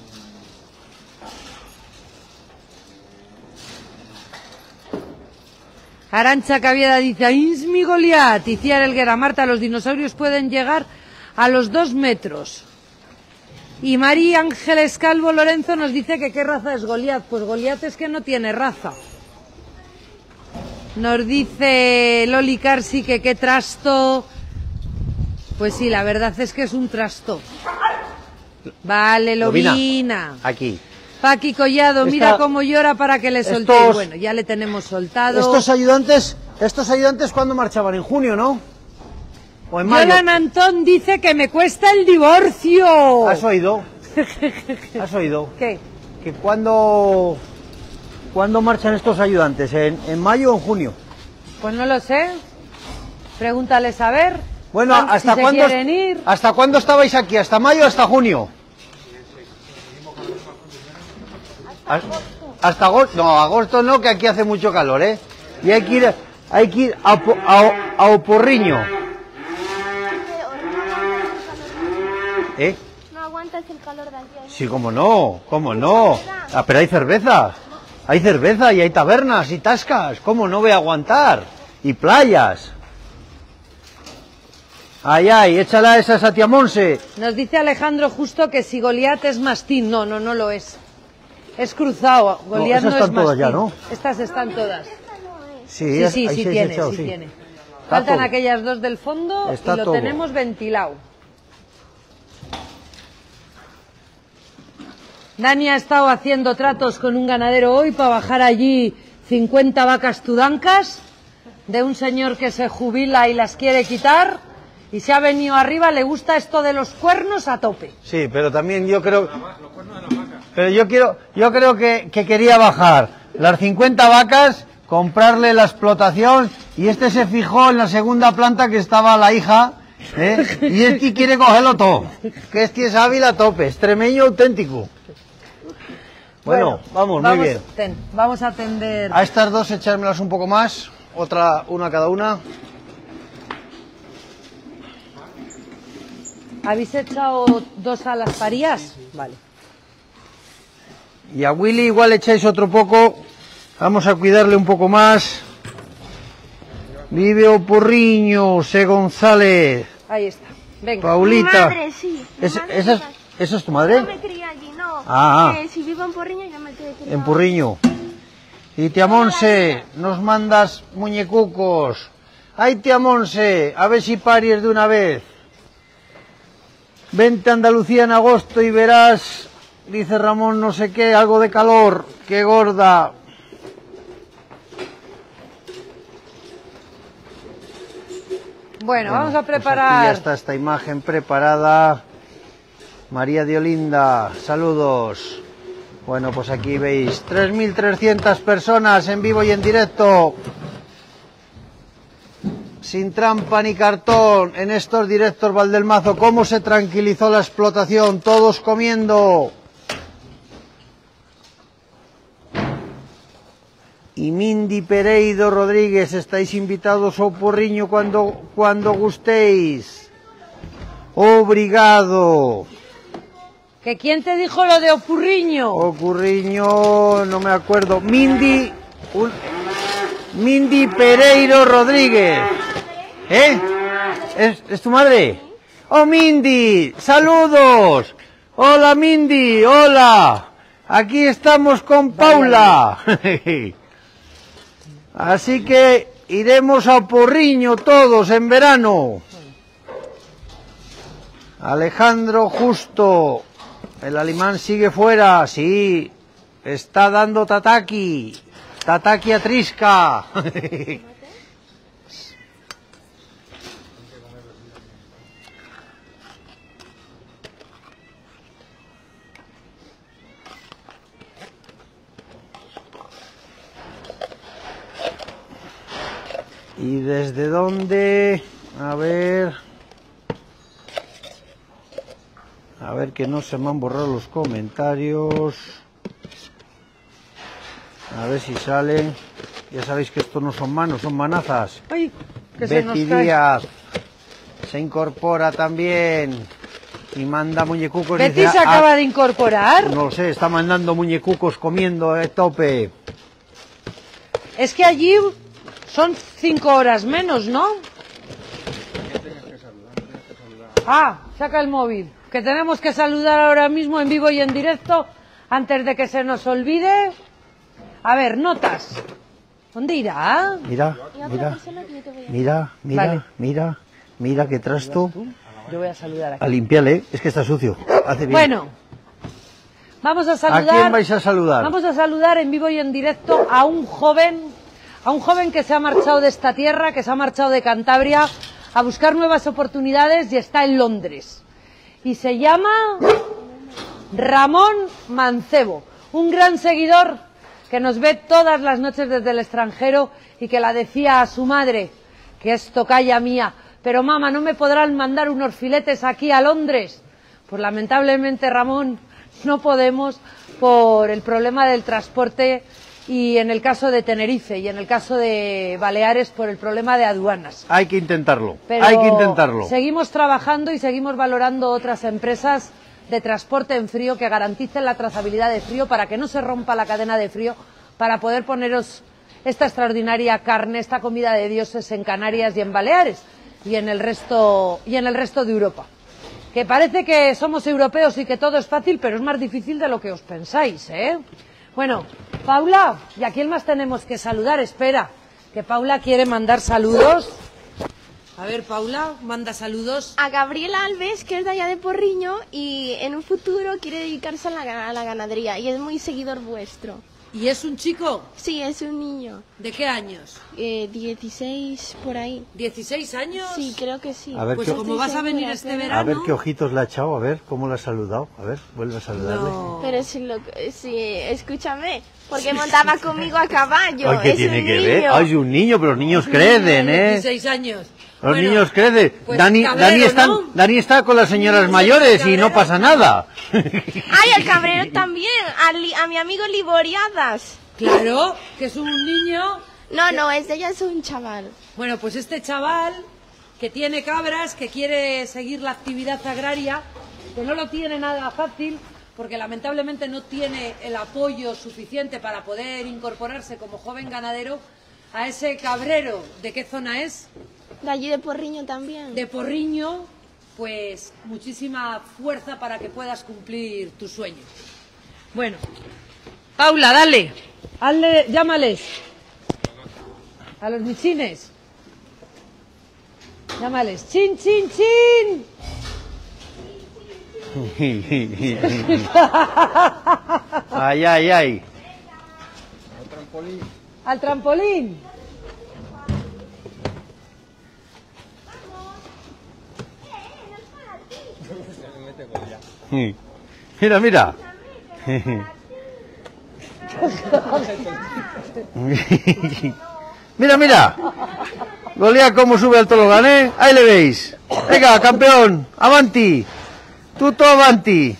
Arancha Cavieda dice, ¡ay, es mi Goliat! Y Ciar Elguera, Marta, los dinosaurios pueden llegar a los dos metros. Y María Ángeles Calvo Lorenzo nos dice que qué raza es Goliat. Pues Goliat es que no tiene raza. Nos dice Loli Carsi que qué trasto. Pues sí, la verdad es que es un trasto. Vale, Lobina. Lobina. Aquí. Paqui Collado, mira Esta- cómo llora para que le soltéis. estos- Bueno, ya le tenemos soltado. Estos ayudantes, estos ayudantes ¿cuándo marchaban? En junio, ¿no? O en mayo. Yolan Antón dice que me cuesta el divorcio. ¿Has oído? ¿Has oído? ¿Qué? Que cuándo, ¿cuándo marchan estos ayudantes? ¿En, en mayo o en junio? Pues no lo sé. Pregúntales a ver. Bueno, ¿Cuán- ¿hasta si se cuándo, quieren ir? ¿hasta cuándo estabais aquí? ¿Hasta mayo o hasta junio? Hasta agosto. No, agosto no, que aquí hace mucho calor, ¿eh? Y hay que ir, hay que ir a, Po- a, a Oporriño. ¿Eh? No aguantas el calor de aquí. ¿eh? Sí, cómo no, cómo no. Ah, pero hay cerveza. Hay cerveza y hay tabernas y tascas. ¿Cómo no voy a aguantar? Y playas. Ay, ay, échala esa Satia Monse. Nos dice Alejandro justo que si Goliat es mastín. No, no, no lo es. Es cruzado. Goliat esas no, están es todas mastín. ya, ¿no? Estas están todas. Sí, Sí, es- sí, ahí sí se ha tiene, echado, sí sí. tiene. Está Faltan todo. aquellas dos del fondo Está y lo todo. tenemos ventilado. Dani ha estado haciendo tratos con un ganadero hoy para bajar allí cincuenta vacas tudancas de un señor que se jubila y las quiere quitar y se ha venido arriba, le gusta esto de los cuernos a tope. Sí, pero también yo creo... Pero yo quiero, yo creo que, que quería bajar las cincuenta vacas, comprarle la explotación y este se fijó en la segunda planta que estaba la hija, ¿eh? Y este quiere cogerlo todo. Que este es hábil a tope, extremeño auténtico. Bueno, vamos, muy bien. ten, vamos a atender. A estas dos echármelas un poco más, otra, una cada una. ¿Habéis echado dos a las parías? Vale. Y a Willy igual echáis otro poco. Vamos a cuidarle un poco más. Vive o Porriño, C. González. Ahí está. Venga. Paulita. Mi madre, sí. Mi ¿Es, madre esa, es, vive- ¿Esa es tu madre? No me crié allí, no. Ah, ah. Eh, si vivo en Porriño, yo me quedé criada. En Porriño. Y tía Monse, nos mandas muñecucos. Ay, tía Monse, a ver si paries de una vez. Vente a Andalucía en agosto y verás, dice Ramón, no sé qué, algo de calor. Qué gorda. Bueno, vamos a Pues aquí preparar. ya está esta imagen preparada. María de Olinda, saludos. Bueno, pues aquí veis, tres mil trescientas personas en vivo y en directo. Sin trampa ni cartón, en estos directos Valdelmazo. ¿Cómo se tranquilizó la explotación? Todos comiendo. Y Mindy Pereido Rodríguez, estáis invitados ao Porriño cuando, cuando gustéis. Obrigado. ¿Que quién te dijo lo de Opurriño? O Curriño, no me acuerdo. Mindy, un- Mindy Pereiro Rodríguez. ¿Eh? ¿Es, ¿Es tu madre? Oh, Mindy, saludos. Hola, Mindy, hola. Aquí estamos con Paula. Así que iremos a Porriño todos en verano. Alejandro Justo. El alemán sigue fuera, sí. Está dando tataki. Tataki a Trisca. ¿Y desde dónde? A ver... A ver que no se me han borrado los comentarios. A ver si salen. Ya sabéis que esto no son manos, son manazas. Ay, que se nos Betty cae. Díaz se incorpora también. Y manda muñecucos. Betty dice, se "Ah, acaba de incorporar. no lo sé, está mandando muñecucos comiendo a tope. Es que allí son cinco horas menos, ¿no? Ah, saca el móvil. Que tenemos que saludar ahora mismo en vivo y en directo antes de que se nos olvide. A ver, notas. ¿Dónde irá? Mira, Y otra mira, persona que yo te voy a... mira, mira, Vale. mira, mira qué trasto. Yo voy a saludar aquí. A limpiarle, es que está sucio. Hace bien. Bueno, vamos a ¿A saludar. quién vais a saludar? Vamos a saludar en vivo y en directo a un joven, a un joven que se ha marchado de esta tierra, que se ha marchado de Cantabria a buscar nuevas oportunidades y está en Londres. Y se llama Ramón Mancebo, un gran seguidor que nos ve todas las noches desde el extranjero y que la decía a su madre, que es tocaya mía, pero mamá, ¿no me podrán mandar unos filetes aquí a Londres? Pues lamentablemente, Ramón, no podemos por el problema del transporte y en el caso de Tenerife y en el caso de Baleares por el problema de aduanas. Hay que intentarlo, Pero hay que intentarlo. seguimos trabajando y seguimos valorando otras empresas de transporte en frío que garanticen la trazabilidad de frío para que no se rompa la cadena de frío, para poder poneros esta extraordinaria carne, esta comida de dioses en Canarias y en Baleares y en el resto, y en el resto de Europa. Que parece que somos europeos y que todo es fácil, pero es más difícil de lo que os pensáis, ¿eh? Bueno, Paula, ¿y a quién más tenemos que saludar? Espera, que Paula quiere mandar saludos. A ver, Paula, manda saludos. A Gabriela Alves, que es de allá de Porriño y en un futuro quiere dedicarse a la, ga- a la ganadería y es muy seguidor vuestro. ¿Y es un chico? Sí, es un niño. ¿De qué años? Eh, dieciséis por ahí. ¿dieciséis años? Sí, creo que sí. A ver Pues qué- como vas a venir segura, este pero- verano... A ver qué ojitos le ha echado, a ver cómo le ha saludado. A ver, vuelve a saludarle. No. Pero si lo, sí, escúchame, porque montaba conmigo a caballo. Ay, ¿qué es tiene un que niño. ver? Ay, un niño, pero los niños crecen, ¿eh? dieciséis años. Los Bueno, niños crecen. pues Dani, cabrero, Dani, está, ¿no? Dani está con las señoras Sí, mayores y cabrero. no pasa nada. Ay, el cabrero también. A, li- a mi amigo Liboriadas. Claro, que es un niño. No, no, es ella es un chaval. Bueno, pues este chaval que tiene cabras, que quiere seguir la actividad agraria, que no lo tiene nada fácil, porque lamentablemente no tiene el apoyo suficiente para poder incorporarse como joven ganadero a ese cabrero. ¿De qué zona es? De allí de Porriño también. De Porriño. Pues muchísima fuerza para que puedas cumplir tus sueños. Bueno, Paula, dale. Hazle, llámales. A los michines. Llámales. Chin, chin, chin. Ay, ay, ay. Al trampolín. Mira, mira. Mira, mira. Goliat cómo sube al tobogán, ¿eh? Ahí le veis. Venga, campeón. Avanti. Tutto avanti.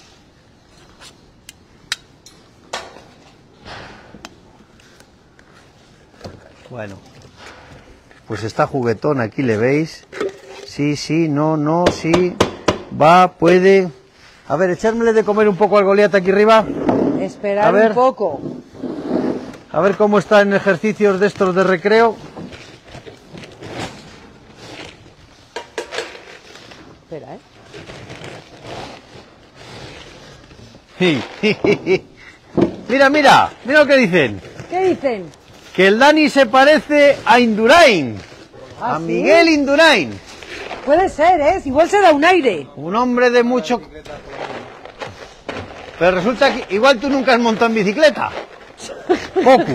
Bueno. Pues está juguetón, aquí le veis. Sí, sí, no, no, sí. Va, puede. A ver, echármele de comer un poco al Goliat aquí arriba. Esperar A ver. un poco. A ver cómo está en ejercicios de estos de recreo. Espera, ¿eh? Mira, mira, mira lo que dicen. ¿Qué dicen? Que el Dani se parece a Indurain. ¿Ah, a sí? Miguel Indurain. Puede ser, ¿eh? Igual se da un aire. Un hombre de mucho... Pero resulta que igual tú nunca has montado en bicicleta. Poco.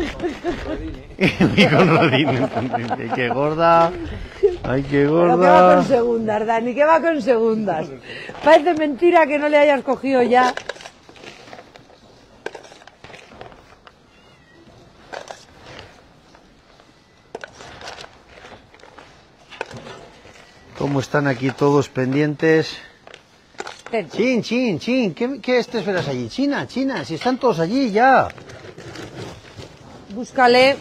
Y con rodines. Ay, qué gorda. Ay, qué Pero que va gorda. con segundas, Dani, que va con segundas. Parece mentira que no le hayas cogido ya. Cómo están aquí todos pendientes. Ten. Chin, chin, chin. ¿Qué, qué te esperas allí? China, China. Si están todos allí ya. Búscale.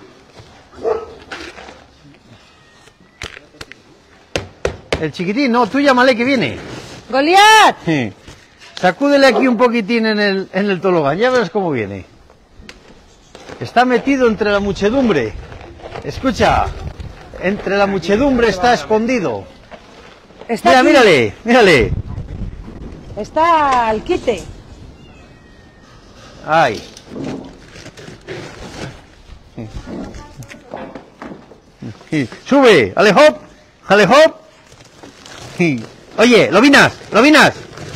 El chiquitín, no, tú llámale que viene. ¡Goliat! Sí. Sacúdele aquí un poquitín en el, en el tobogán, ya verás cómo viene. Está metido entre la muchedumbre. Escucha, entre la muchedumbre está escondido. Está Mira, aquí. mírale, mírale. Está al quite. Ay. Sube, ale hop, ale hop. Oye, Lobinas, Lobinas.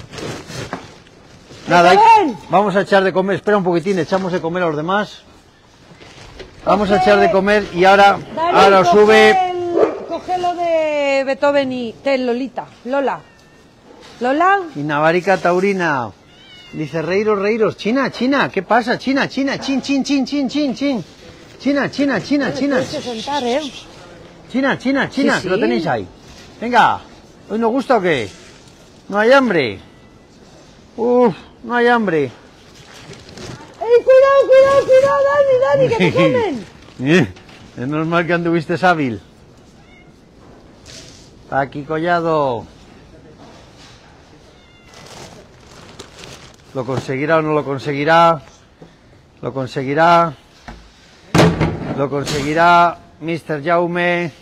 Nada, hay- ¡Ven! vamos a echar de comer, espera un poquitín, echamos de comer a los demás. Vamos a echar de comer y ahora, Dani, ahora coge sube. el- coge lo de Beethoven y ten, Lolita. Lola. Lola. Y Navarica Taurina. Dice, reíros, reíros. China, China, ¿qué pasa? China, China, chin, chin, chin, chin, chin, chin. China, China, China, China. Tienes que sentar, ¿eh? China, China, China, Sí, que lo sí. tenéis ahí. Venga, ¿hoy nos gusta o qué? ¿No hay hambre? Uf, no hay hambre. ¡Ey, cuidado, cuidado, cuidado, Dani, Dani, que te comen! Eh, Es normal que anduviste hábil. Paqui Collado. ¿Lo conseguirá o no lo conseguirá? Lo conseguirá. Lo conseguirá mister Jaume.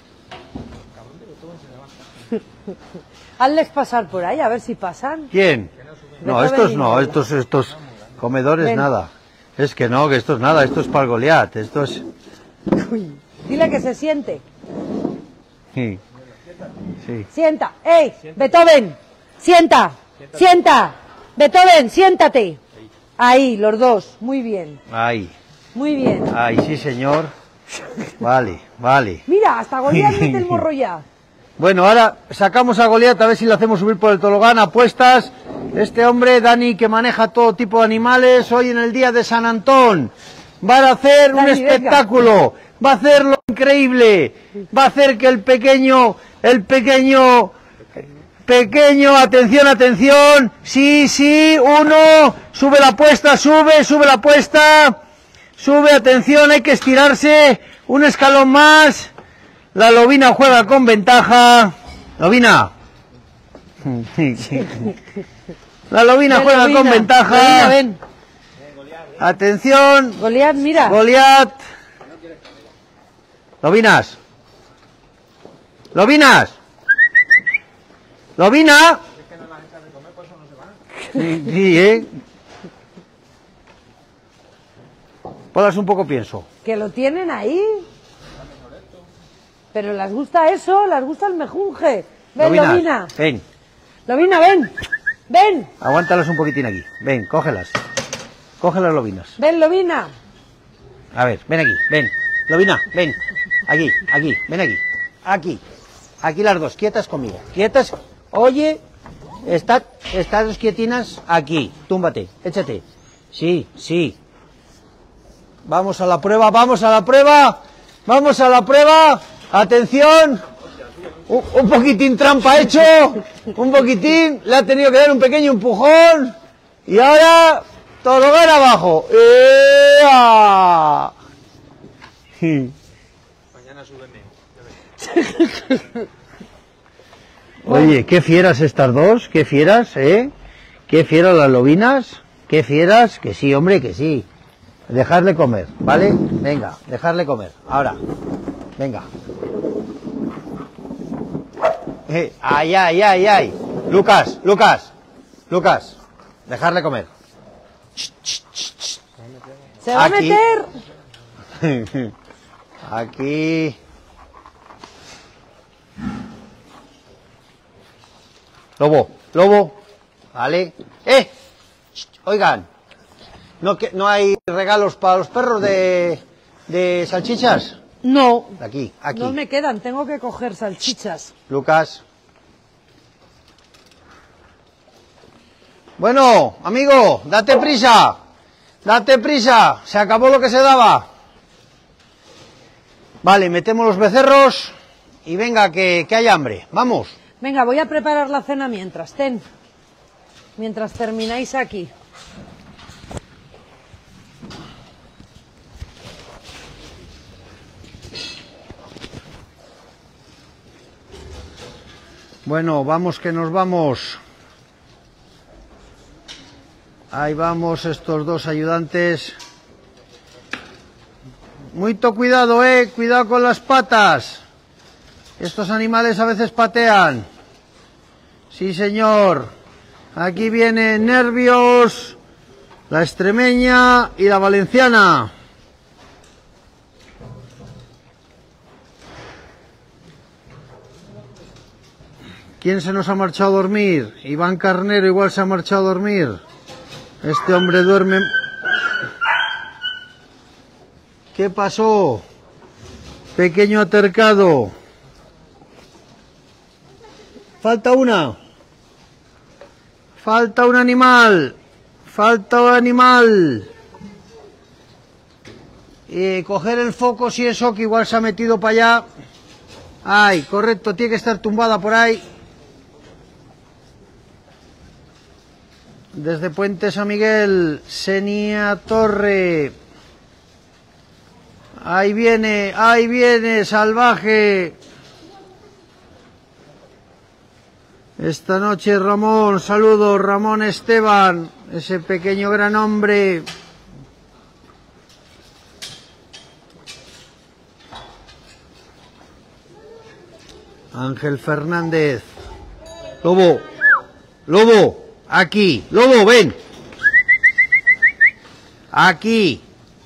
Hazles pasar por ahí, a ver si pasan. ¿Quién? No, Beethoven estos y no, Lola. estos, estos comedores Ven. nada. Es que no, que esto es nada, esto es para el Goliat, esto es... Dile que se siente. Sí. Sí. Sienta. ¡Ey! Beethoven, sienta. Sienta. Beethoven, siéntate. Ahí, los dos. Muy bien. Ay, Muy bien. ay, sí señor. Vale, vale. Mira, hasta Goliat mete el morro ya. Bueno, ahora sacamos a Goliat a ver si le hacemos subir por el tobogán. Apuestas. Este hombre, Dani, que maneja todo tipo de animales, hoy en el día de San Antón, va a hacer un Dani, venga. espectáculo. va a hacer lo increíble, va a hacer que el pequeño, el pequeño, pequeño, atención, atención, sí, sí, uno, sube la apuesta, sube, sube la apuesta, sube, atención, hay que estirarse, un escalón más, la lobina juega con ventaja, lobina, la lobina Ven, juega Lobina, con ventaja, Lobina, ven. atención, Goliat, mira. Goliat, lobinas, lobinas, lobina, sí, sí, eh, ponlas un poco pienso. Que lo tienen ahí. Pero les gusta eso, les gusta el mejunje. Ven, Lobinas, Lobina. ven, Lobina, ven. Ven. aguántalas un poquitín aquí, ven, cógelas, coge las lobinas. Ven, Lobina. A ver, ven aquí, ven, lobina, ven, aquí, aquí, ven aquí, aquí, aquí las dos, quietas conmigo, quietas, oye, estad, estas dos quietinas aquí, túmbate, échate, sí, sí, vamos a la prueba, vamos a la prueba, vamos a la prueba, atención, un, un poquitín trampa hecho, un poquitín, le ha tenido que dar un pequeño empujón, y ahora, tobogán abajo, ¡ea! Mañana súbeme. Oye, qué fieras estas dos, qué fieras, ¿eh? Qué fieras las lobinas, qué fieras, que sí, hombre, que sí. Dejarle comer, ¿vale? Venga, dejarle comer. Ahora, venga. Eh, ay, ay, ay, ay. Lucas, Lucas, Lucas, dejarle comer. Se va Aquí. a meter. Aquí. Lobo, lobo, ¿vale? ¡Eh! Oigan, ¿no, que, ¿no hay regalos para los perros de, de salchichas? No. Aquí, aquí. No me quedan, tengo que coger salchichas. Lucas. Bueno, amigo, date prisa. Date prisa. Se acabó lo que se daba. Vale, metemos los becerros y venga, que, que hay hambre. Vamos. Venga, voy a preparar la cena mientras, ten. Mientras termináis aquí. Bueno, vamos que nos vamos. Ahí vamos estos dos ayudantes. Muito cuidado, eh, cuidado con las patas. Estos animales a veces patean. Sí, señor. Aquí vienen Nervios, la extremeña y la valenciana. ¿Quién se nos ha marchado a dormir? Iván Carnero igual se ha marchado a dormir. Este hombre duerme... ¿Qué pasó? Pequeño altercado. Falta una. Falta un animal. Falta un animal. Eh, coger el foco si eso, que igual se ha metido para allá. Ay, correcto, tiene que estar tumbada por ahí. Desde Puente San Miguel, Senia Torre. Ahí viene, ahí viene, salvaje. Esta noche Ramón, saludos, Ramón Esteban, ese pequeño gran hombre. Ángel Fernández. Lobo, Lobo, aquí, Lobo, ven. Aquí.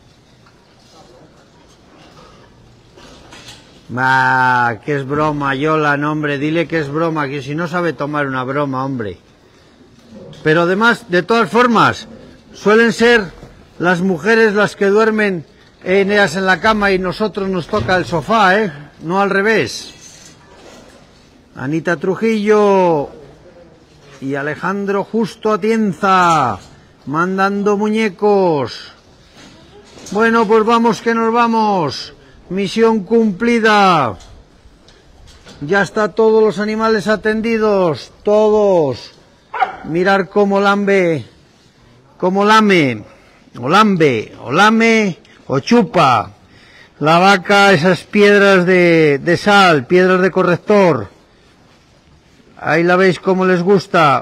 Ma, que es broma, Yola, no, hombre, dile que es broma, que si no sabe tomar una broma, hombre. Pero además, de todas formas, suelen ser las mujeres las que duermen en ellas en la cama y nosotros nos toca el sofá, ¿eh? No al revés. Anita Trujillo y Alejandro Justo Atienza, mandando muñecos. Bueno, pues vamos que nos vamos. Misión cumplida. Ya está todos los animales atendidos, todos. Mirar cómo lambe, cómo lame, o lambe, o lame, o chupa. La vaca, esas piedras de, de sal, piedras de corrector. Ahí la veis cómo les gusta.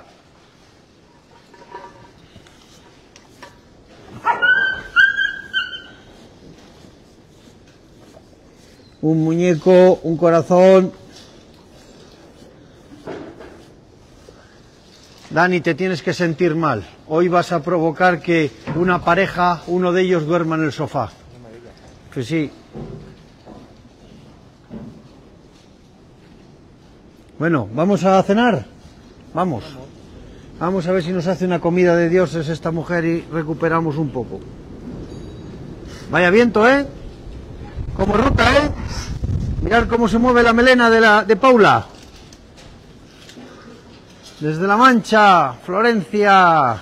Un muñeco, un corazón. Dani, te tienes que sentir mal. Hoy vas a provocar que una pareja, uno de ellos duerma en el sofá. Pues sí. Bueno, ¿vamos a cenar? Vamos. Vamos a ver si nos hace una comida de dioses esta mujer y recuperamos un poco. Vaya viento, ¿eh? Como ruta, ¿eh? Mirad cómo se mueve la melena de, la, de Paula. Desde La Mancha, Florencia.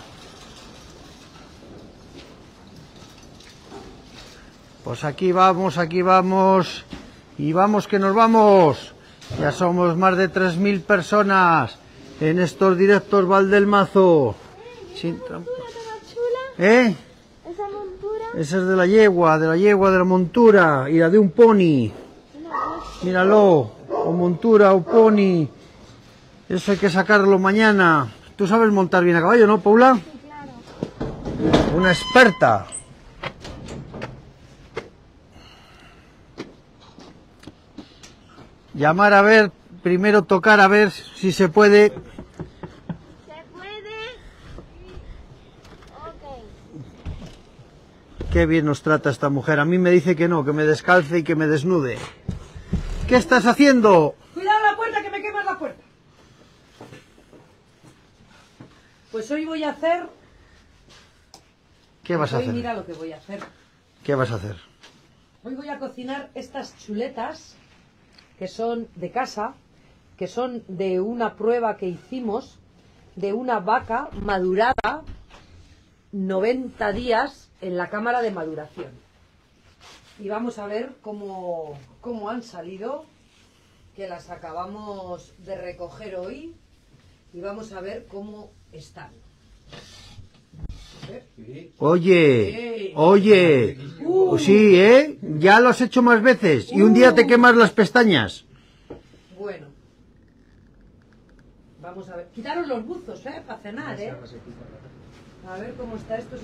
Pues aquí vamos, aquí vamos. Y vamos que nos vamos. Ya somos más de tres mil personas en estos directos Valdelmazo. Sin trampa. ¿Eh? ¿Esa montura? Esa es de la yegua, de la yegua de la montura y la de un pony. Míralo, o montura o pony. Eso hay que sacarlo mañana. Tú sabes montar bien a caballo, ¿no, Paula? Sí, claro. Una experta. Llamar a ver, primero tocar a ver si se puede. ¿Se puede? Ok. Qué bien nos trata esta mujer. A mí me dice que no, que me descalce y que me desnude. ¿Qué estás haciendo? Cuidado la puerta, que me quemas la puerta. Pues hoy voy a hacer... ¿Qué vas a Hoy hacer? mira lo que voy a hacer. ¿Qué vas a hacer? Hoy voy a cocinar estas chuletas, que son de casa, que son de una prueba que hicimos de una vaca madurada noventa días en la cámara de maduración. Y vamos a ver cómo, cómo han salido, que las acabamos de recoger hoy, y vamos a ver cómo están. Oye, oye, uh, sí, ¿eh? Ya lo has hecho más veces y un día te quemas las pestañas. Bueno, vamos a ver. Quitaros los buzos, ¿eh? Para cenar, ¿eh? A ver cómo está esto.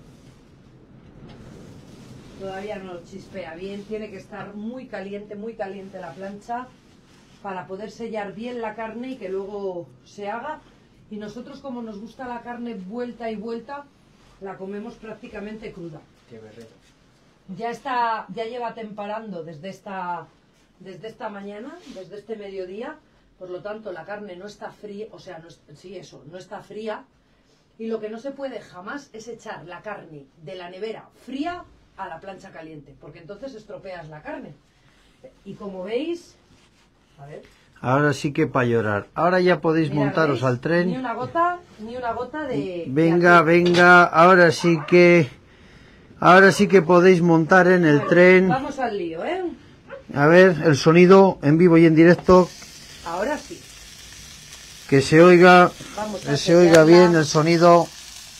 Todavía no chispea bien, tiene que estar muy caliente, muy caliente la plancha para poder sellar bien la carne y que luego se haga. Y nosotros, como nos gusta la carne vuelta y vuelta, la comemos prácticamente cruda. Qué berrero. Ya está, ya lleva temperando desde esta, desde esta mañana, desde este mediodía, por lo tanto la carne no está fría, o sea, no es, sí, eso, no está fría. Y lo que no se puede jamás es echar la carne de la nevera fría a la plancha caliente, porque entonces estropeas la carne. Y como veis, a ver. Ahora sí que para llorar. Ahora ya podéis Mira, montaros ¿veis? al tren. Ni una gota, ni una gota de... Venga, de venga, ahora sí que... Ahora sí que podéis montar en el Bueno, tren. Vamos al lío, ¿eh? A ver, el sonido en vivo y en directo. Ahora sí. Que se oiga, Vamos a que se oiga sellarla. bien el sonido.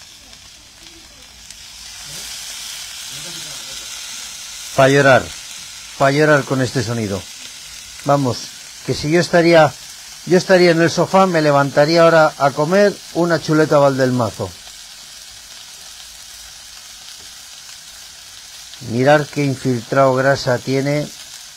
Para llorar, para llorar con este sonido. Vamos, que si yo estaría, yo estaría en el sofá, me levantaría ahora a comer una chuleta Valdelmazo. Mirar qué infiltrado grasa tiene.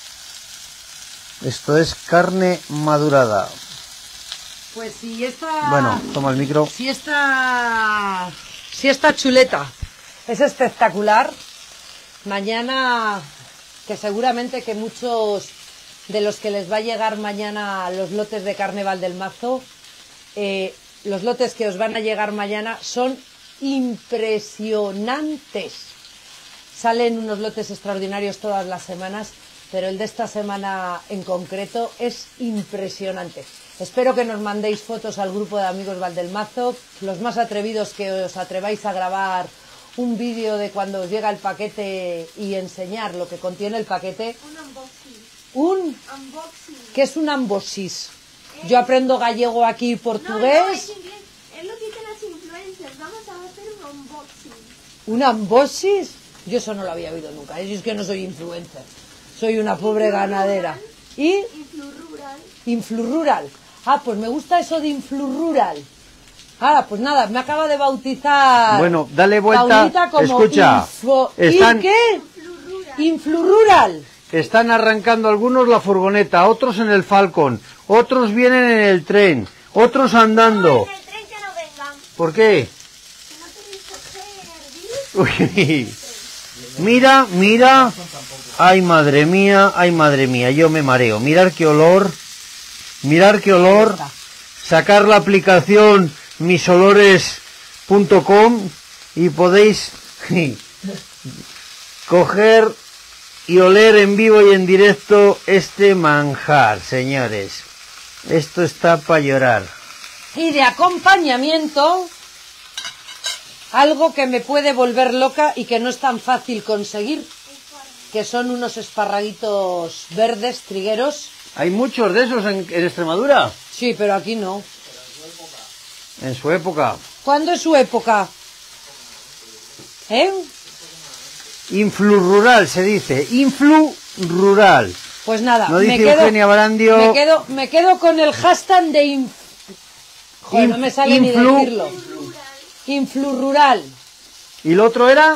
Esto es carne madurada. Pues si esta... Bueno, toma el micro. Si esta... Si esta chuleta es espectacular, mañana, que seguramente que muchos de los que les va a llegar mañana los lotes de carne Valdelmazo, eh, los lotes que os van a llegar mañana son impresionantes. Salen unos lotes extraordinarios todas las semanas, pero el de esta semana en concreto es impresionante. Espero que nos mandéis fotos al grupo de amigos Valdelmazo, los más atrevidos que os atreváis a grabar un vídeo de cuando os llega el paquete y enseñar lo que contiene el paquete. Un unboxing. Un... Unboxing. ¿Qué es un unboxing? Yo aprendo gallego aquí y portugués. No, no, es inglés. Es lo que dicen las influencers. Vamos a hacer un unboxing. ¿Un unboxing? Yo eso no lo había oído nunca. Yo es que no soy influencer. Soy una pobre ganadera. ¿Y? Influrural. Influrural. Ah, pues me gusta eso de influrural. Ahora, pues nada, me acaba de bautizar... Bueno, dale vuelta. Paulita como Escucha. info- Están, ¿Y qué? Influrural. Influrural. están arrancando algunos la furgoneta, otros en el Falcon, otros vienen en el tren, otros andando. En el tren que no vengan. ¿Por qué? Que no tenéis coger virus. Uy, mira, mira. Ay, madre mía, ay, madre mía, yo me mareo. Mirar qué olor, mirar qué olor. Sacar la aplicación mis olores punto com y podéis coger y oler en vivo y en directo este manjar, señores. Esto está para llorar. Y de acompañamiento, algo que me puede volver loca y que no es tan fácil conseguir, que son unos esparraguitos verdes, trigueros. ¿Hay muchos de esos en, en Extremadura? Sí, pero aquí no. En su época. ¿Cuándo es su época? ¿Eh? Influrural se dice, influrural. Pues nada, No me, dice quedo, Eugenia Barandio. me, quedo, me quedo con el hashtag de... Inf... Joder, no me sale influ- ni decirlo. Influrural. ¿Y lo otro era?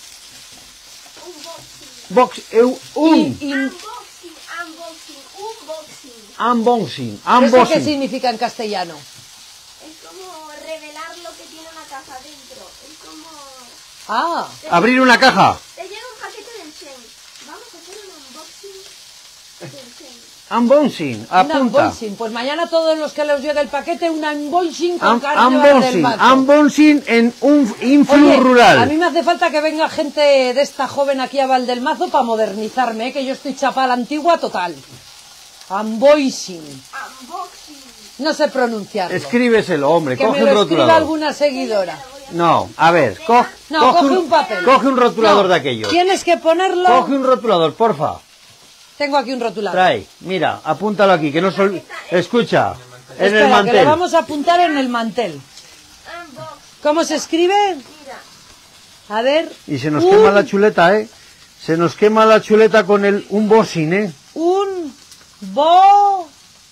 Box, eu, un, In- in- Unboxing, unboxing, unboxing. unboxing, ¿Eso qué unboxing. significa en castellano? Es como revelar lo que tiene una caja dentro. Es como... Ah, Abrir una caja. Te llega un paquete del Shen. Vamos a hacer un unboxing del Shen. Unboxing, un apunta. unboxing. Pues mañana todos los que les llegue el paquete, un unboxing con Un- carne del Unboxing, macho. unboxing en un Oye, influrural. a mí me hace falta que venga gente de esta joven aquí a Valdelmazo para modernizarme, ¿eh? Que yo estoy chapa a la antigua total. Unboxing. Unboxing. No sé pronunciarlo. Escríbeselo, hombre, que coge me un lo escriba rotulador. alguna seguidora. No, a ver, co- No, coge un papel. Coge un rotulador No, de aquellos. Tienes que ponerlo... Coge un rotulador, porfa. Tengo aquí un rotulador. Trae, mira, apúntalo aquí, que no sol... Escucha, en Espera, el que mantel. lo vamos a apuntar en el mantel. Unboxing. ¿Cómo se escribe? Mira. A ver... Y se nos un- quema la chuleta, ¿eh? Se nos quema la chuleta con el unboxing, ¿eh? Un... Bo...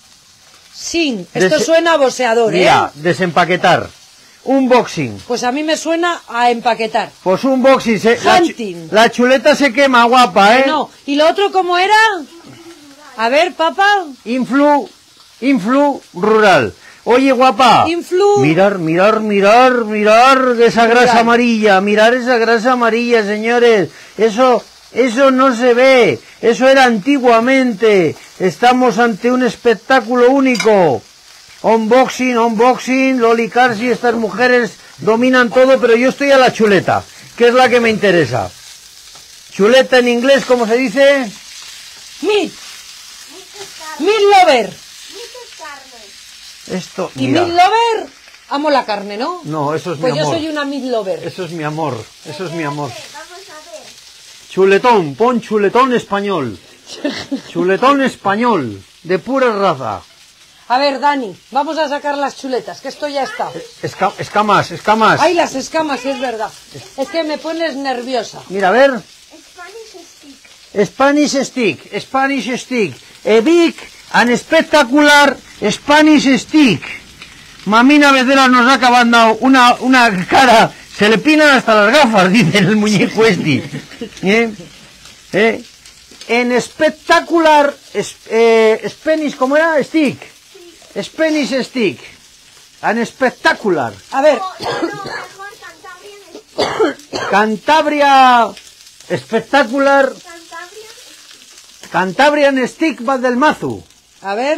Sin. Esto Dese- suena a boxeador, ¿eh? Mira, desempaquetar. Unboxing. Pues a mí me suena a empaquetar. Pues unboxing. Se, la, chu- Hunting. la chuleta se quema, guapa, ¿eh? No. ¿Y lo otro cómo era? A ver, papá. Influ, influ rural. Oye, guapa. Influ- Mirar, mirar, mirar, mirar esa grasa Rural. amarilla. Mirar esa grasa amarilla, señores. Eso, eso no se ve. Eso era antiguamente. Estamos ante un espectáculo único. Unboxing, unboxing, Loli Carsi, estas mujeres dominan todo, pero yo estoy a la chuleta, que es la que me interesa. Chuleta en inglés, ¿cómo se dice? Meat. Muchas carnes. Meat lover. Muchas carnes. Esto, Y mira. meat lover, amo la carne, ¿no? No, eso es Pues mi yo amor. soy una meat lover. Eso es mi amor, eso es mi amor. Vamos a ver. Chuletón, pon chuletón español. Chuletón español, de pura raza. A ver, Dani, vamos a sacar las chuletas, que esto ya está. Esca- escamas, escamas. Ay, las escamas, es verdad. Es que me pones nerviosa. Mira, a ver. Spanish stick. Spanish stick, Spanish stick. A big and spectacular Spanish stick. Mamina Becerra nos ha acabado una, una cara. Se le pinan hasta las gafas, dice el muñeco este. ¿Eh? ¿Eh? En espectacular es- eh, Spanish, ¿cómo era? Stick. Spanish stick. An espectacular. A ver, O, no, mejor Cantabrian stick. Cantabria espectacular. Cantabrian Cantabrian stick Valdelmazo. a ver,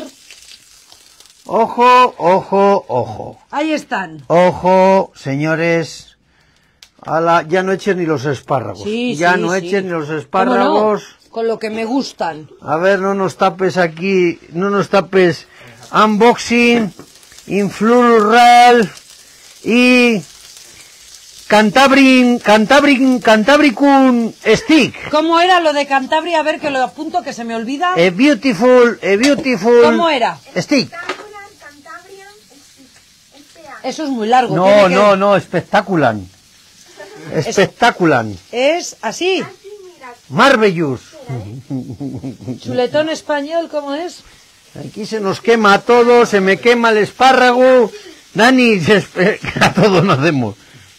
Ojo, ojo, ojo. ahí están. Ojo, señores. Ala, ya no echen ni los espárragos. Sí, ya sí, no sí. echen ni los ¿Cómo espárragos. no? Con lo que me gustan. A ver, no nos tapes aquí, no nos tapes. Unboxing, influral y Cantabrin, Cantabrin, Cantabricum stick. ¿Cómo era lo de Cantabria? A ver, que lo apunto, que se me olvida. A beautiful, a beautiful... ¿Cómo era? Stick. Eso es muy largo. No, tiene que- no, no, espectacular. Espectacular. Es así. Marvelous. Chuletón español, ¿cómo es? Aquí se nos quema a todos, se me quema el espárrago. Dani, se espe- a todos nos demos.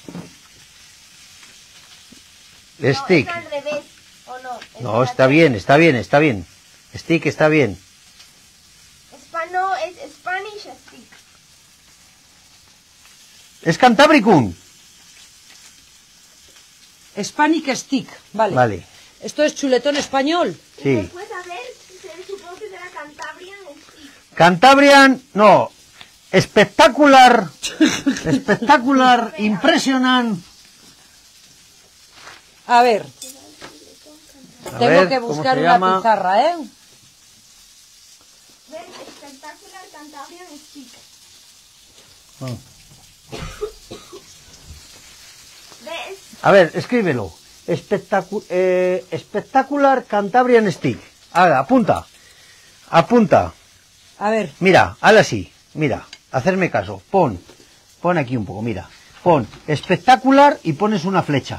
Stick. al revés, ¿o no? Es No, al está revés. bien, está bien, está bien. Stick está bien. Hispano es Spanish stick. Es Cantabricum. Hispanic stick. Vale. Vale, Esto es chuletón español. sí. Después, a ver, se supongo que será Cantabrian stick. Cantabrian, no. Espectacular. Espectacular, impresionante. A ver. A Tengo ver, que ¿cómo buscar se una llama? pizarra, ¿eh? Ver, espectacular Cantabrian stick. ¿Ves? A ver, escríbelo. Espectacu- eh, espectacular Cantabrian Stick. Ahora, apunta. Apunta. A ver. Mira, hazla así. Mira, hacerme caso. Pon. Pon aquí un poco, mira. Pon espectacular y pones una flecha.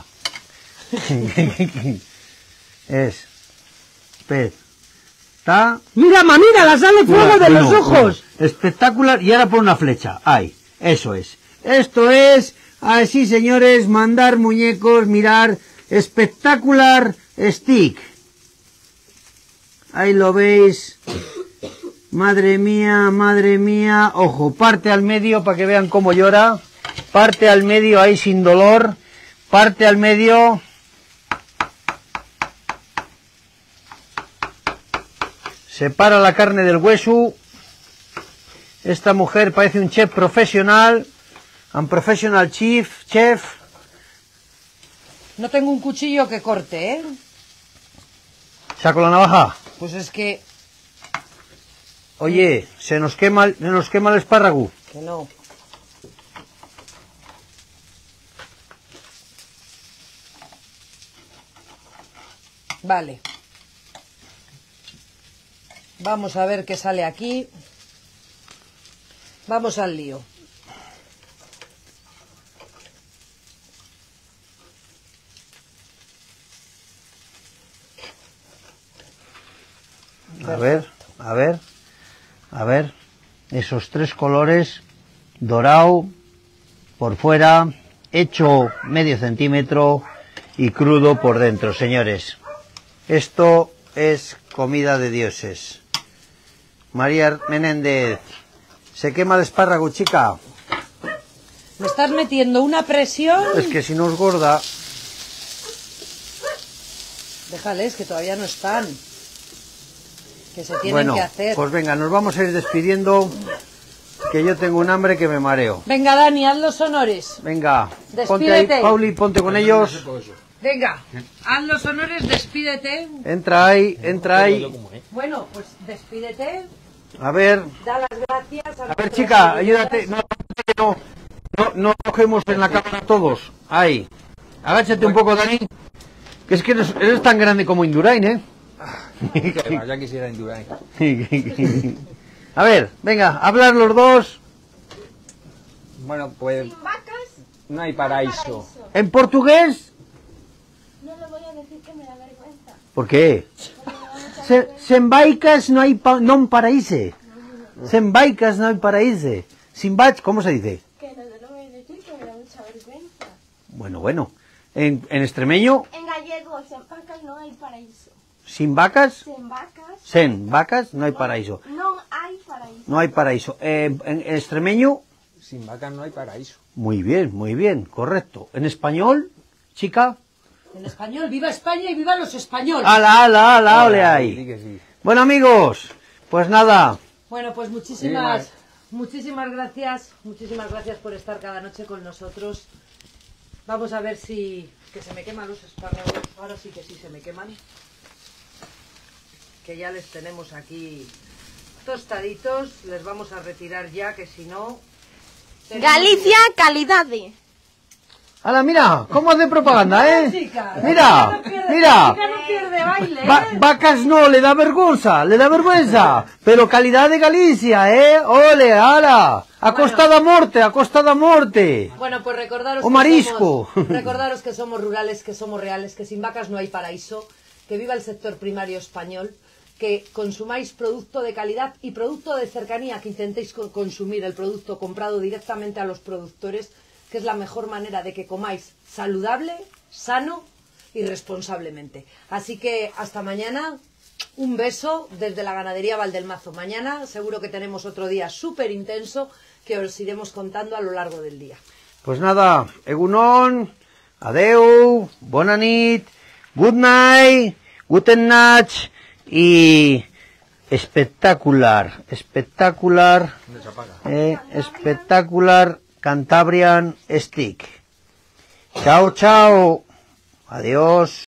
Es. Pez. Ta. Mira, mamita, la sale fuego de Uno, los uno. ojos. Espectacular y ahora pon una flecha. Ahí. Eso es. Esto es. Así, señores, mandar muñecos, mirar. Espectacular stick. Ahí lo veis. Madre mía, madre mía. Ojo, parte al medio para que vean cómo llora. Parte al medio ahí sin dolor. Parte al medio. Separa la carne del hueso. Esta mujer parece un chef profesional. Un professional chef. Chef. No tengo un cuchillo que corte, ¿eh? Saco la navaja. Pues es que... Oye, se nos quema, el- se nos quema el espárrago. Que no. Vale. Vamos a ver qué sale aquí. Vamos al lío. A ver, a ver, a ver. Esos tres colores. Dorado por fuera, hecho medio centímetro y crudo por dentro, señores. Esto es comida de dioses. María Menéndez, se quema el espárrago, chica. Me estás metiendo una presión. Es que si no es gorda. Déjales, que todavía no están. Que se tienen Bueno, que hacer. pues venga, nos vamos a ir despidiendo, que yo tengo un hambre que me mareo. Venga, Dani, haz los honores. Venga, ponte ahí, Despídete. Pauli, ponte con ellos. Venga, haz los honores, despídete. Entra ahí, entra ahí. Bueno, pues despídete. A ver, Da las gracias. a ver, nuestros chica, seguidores. ayúdate. No, no, no, no cogemos en la cámara todos. Ahí. Agáchate un poco, Dani. Que es que eres, eres tan grande como Indurain, ¿eh? Que va, ya quisiera Indurain. A ver, venga, hablar los dos. Bueno, pues Sin vacas, no hay paraíso. ¿En portugués? no lo voy a decir que me da vergüenza. ¿Por qué? Se, sen baicas no hay pa, non paraíse. Sen baicas no hay paraíse. Sin bach, ¿cómo se dice? Que no lo voy a decir que me da mucha vergüenza. Bueno, bueno. En, en extremeño, En gallego, sin vacas no hay paraíso. sin vacas, Sin vacas sen vacas no hay paraíso. no hay paraíso. No hay paraíso. Eh, en, en extremeño, Sin vacas no hay paraíso. muy bien, muy bien, correcto. En español, chica, En español, viva España y viva los españoles. ala, ala, ala, ole Di ahí. que sí. Bueno, amigos, pues nada, Bueno, pues muchísimas, muchísimas gracias, muchísimas gracias por estar cada noche con nosotros. Vamos a ver si, que se me queman los espárragos, ahora sí que sí se me queman. Que ya les tenemos aquí tostaditos, les vamos a retirar ya, que si no... tenemos- Galicia, calidad de. ¡Hala, mira! ¿Cómo hace propaganda, eh? Chica, Mira, no pierde, mira. chica, no pierde baile, ¿eh? Va- vacas no, le da vergüenza, le da vergüenza. Pero calidad de Galicia, ¿eh? ¡Ole, ala! A costa da morte, a costa da morte. Bueno, pues recordaros O que marisco. somos- recordaros que somos rurales, que somos reales, que sin vacas no hay paraíso, que viva el sector primario español, que consumáis producto de calidad y producto de cercanía, que intentéis co- consumir el producto comprado directamente a los productores, que es la mejor manera de que comáis saludable, sano y responsablemente. Así que hasta mañana, un beso desde la ganadería Valdelmazo. Mañana seguro que tenemos otro día súper intenso que os iremos contando a lo largo del día. Pues nada, egunon, adeu, bona nit, good night, guten Nacht y espectacular, espectacular, eh, espectacular Cantabrian Stick. Chao, chao, adiós.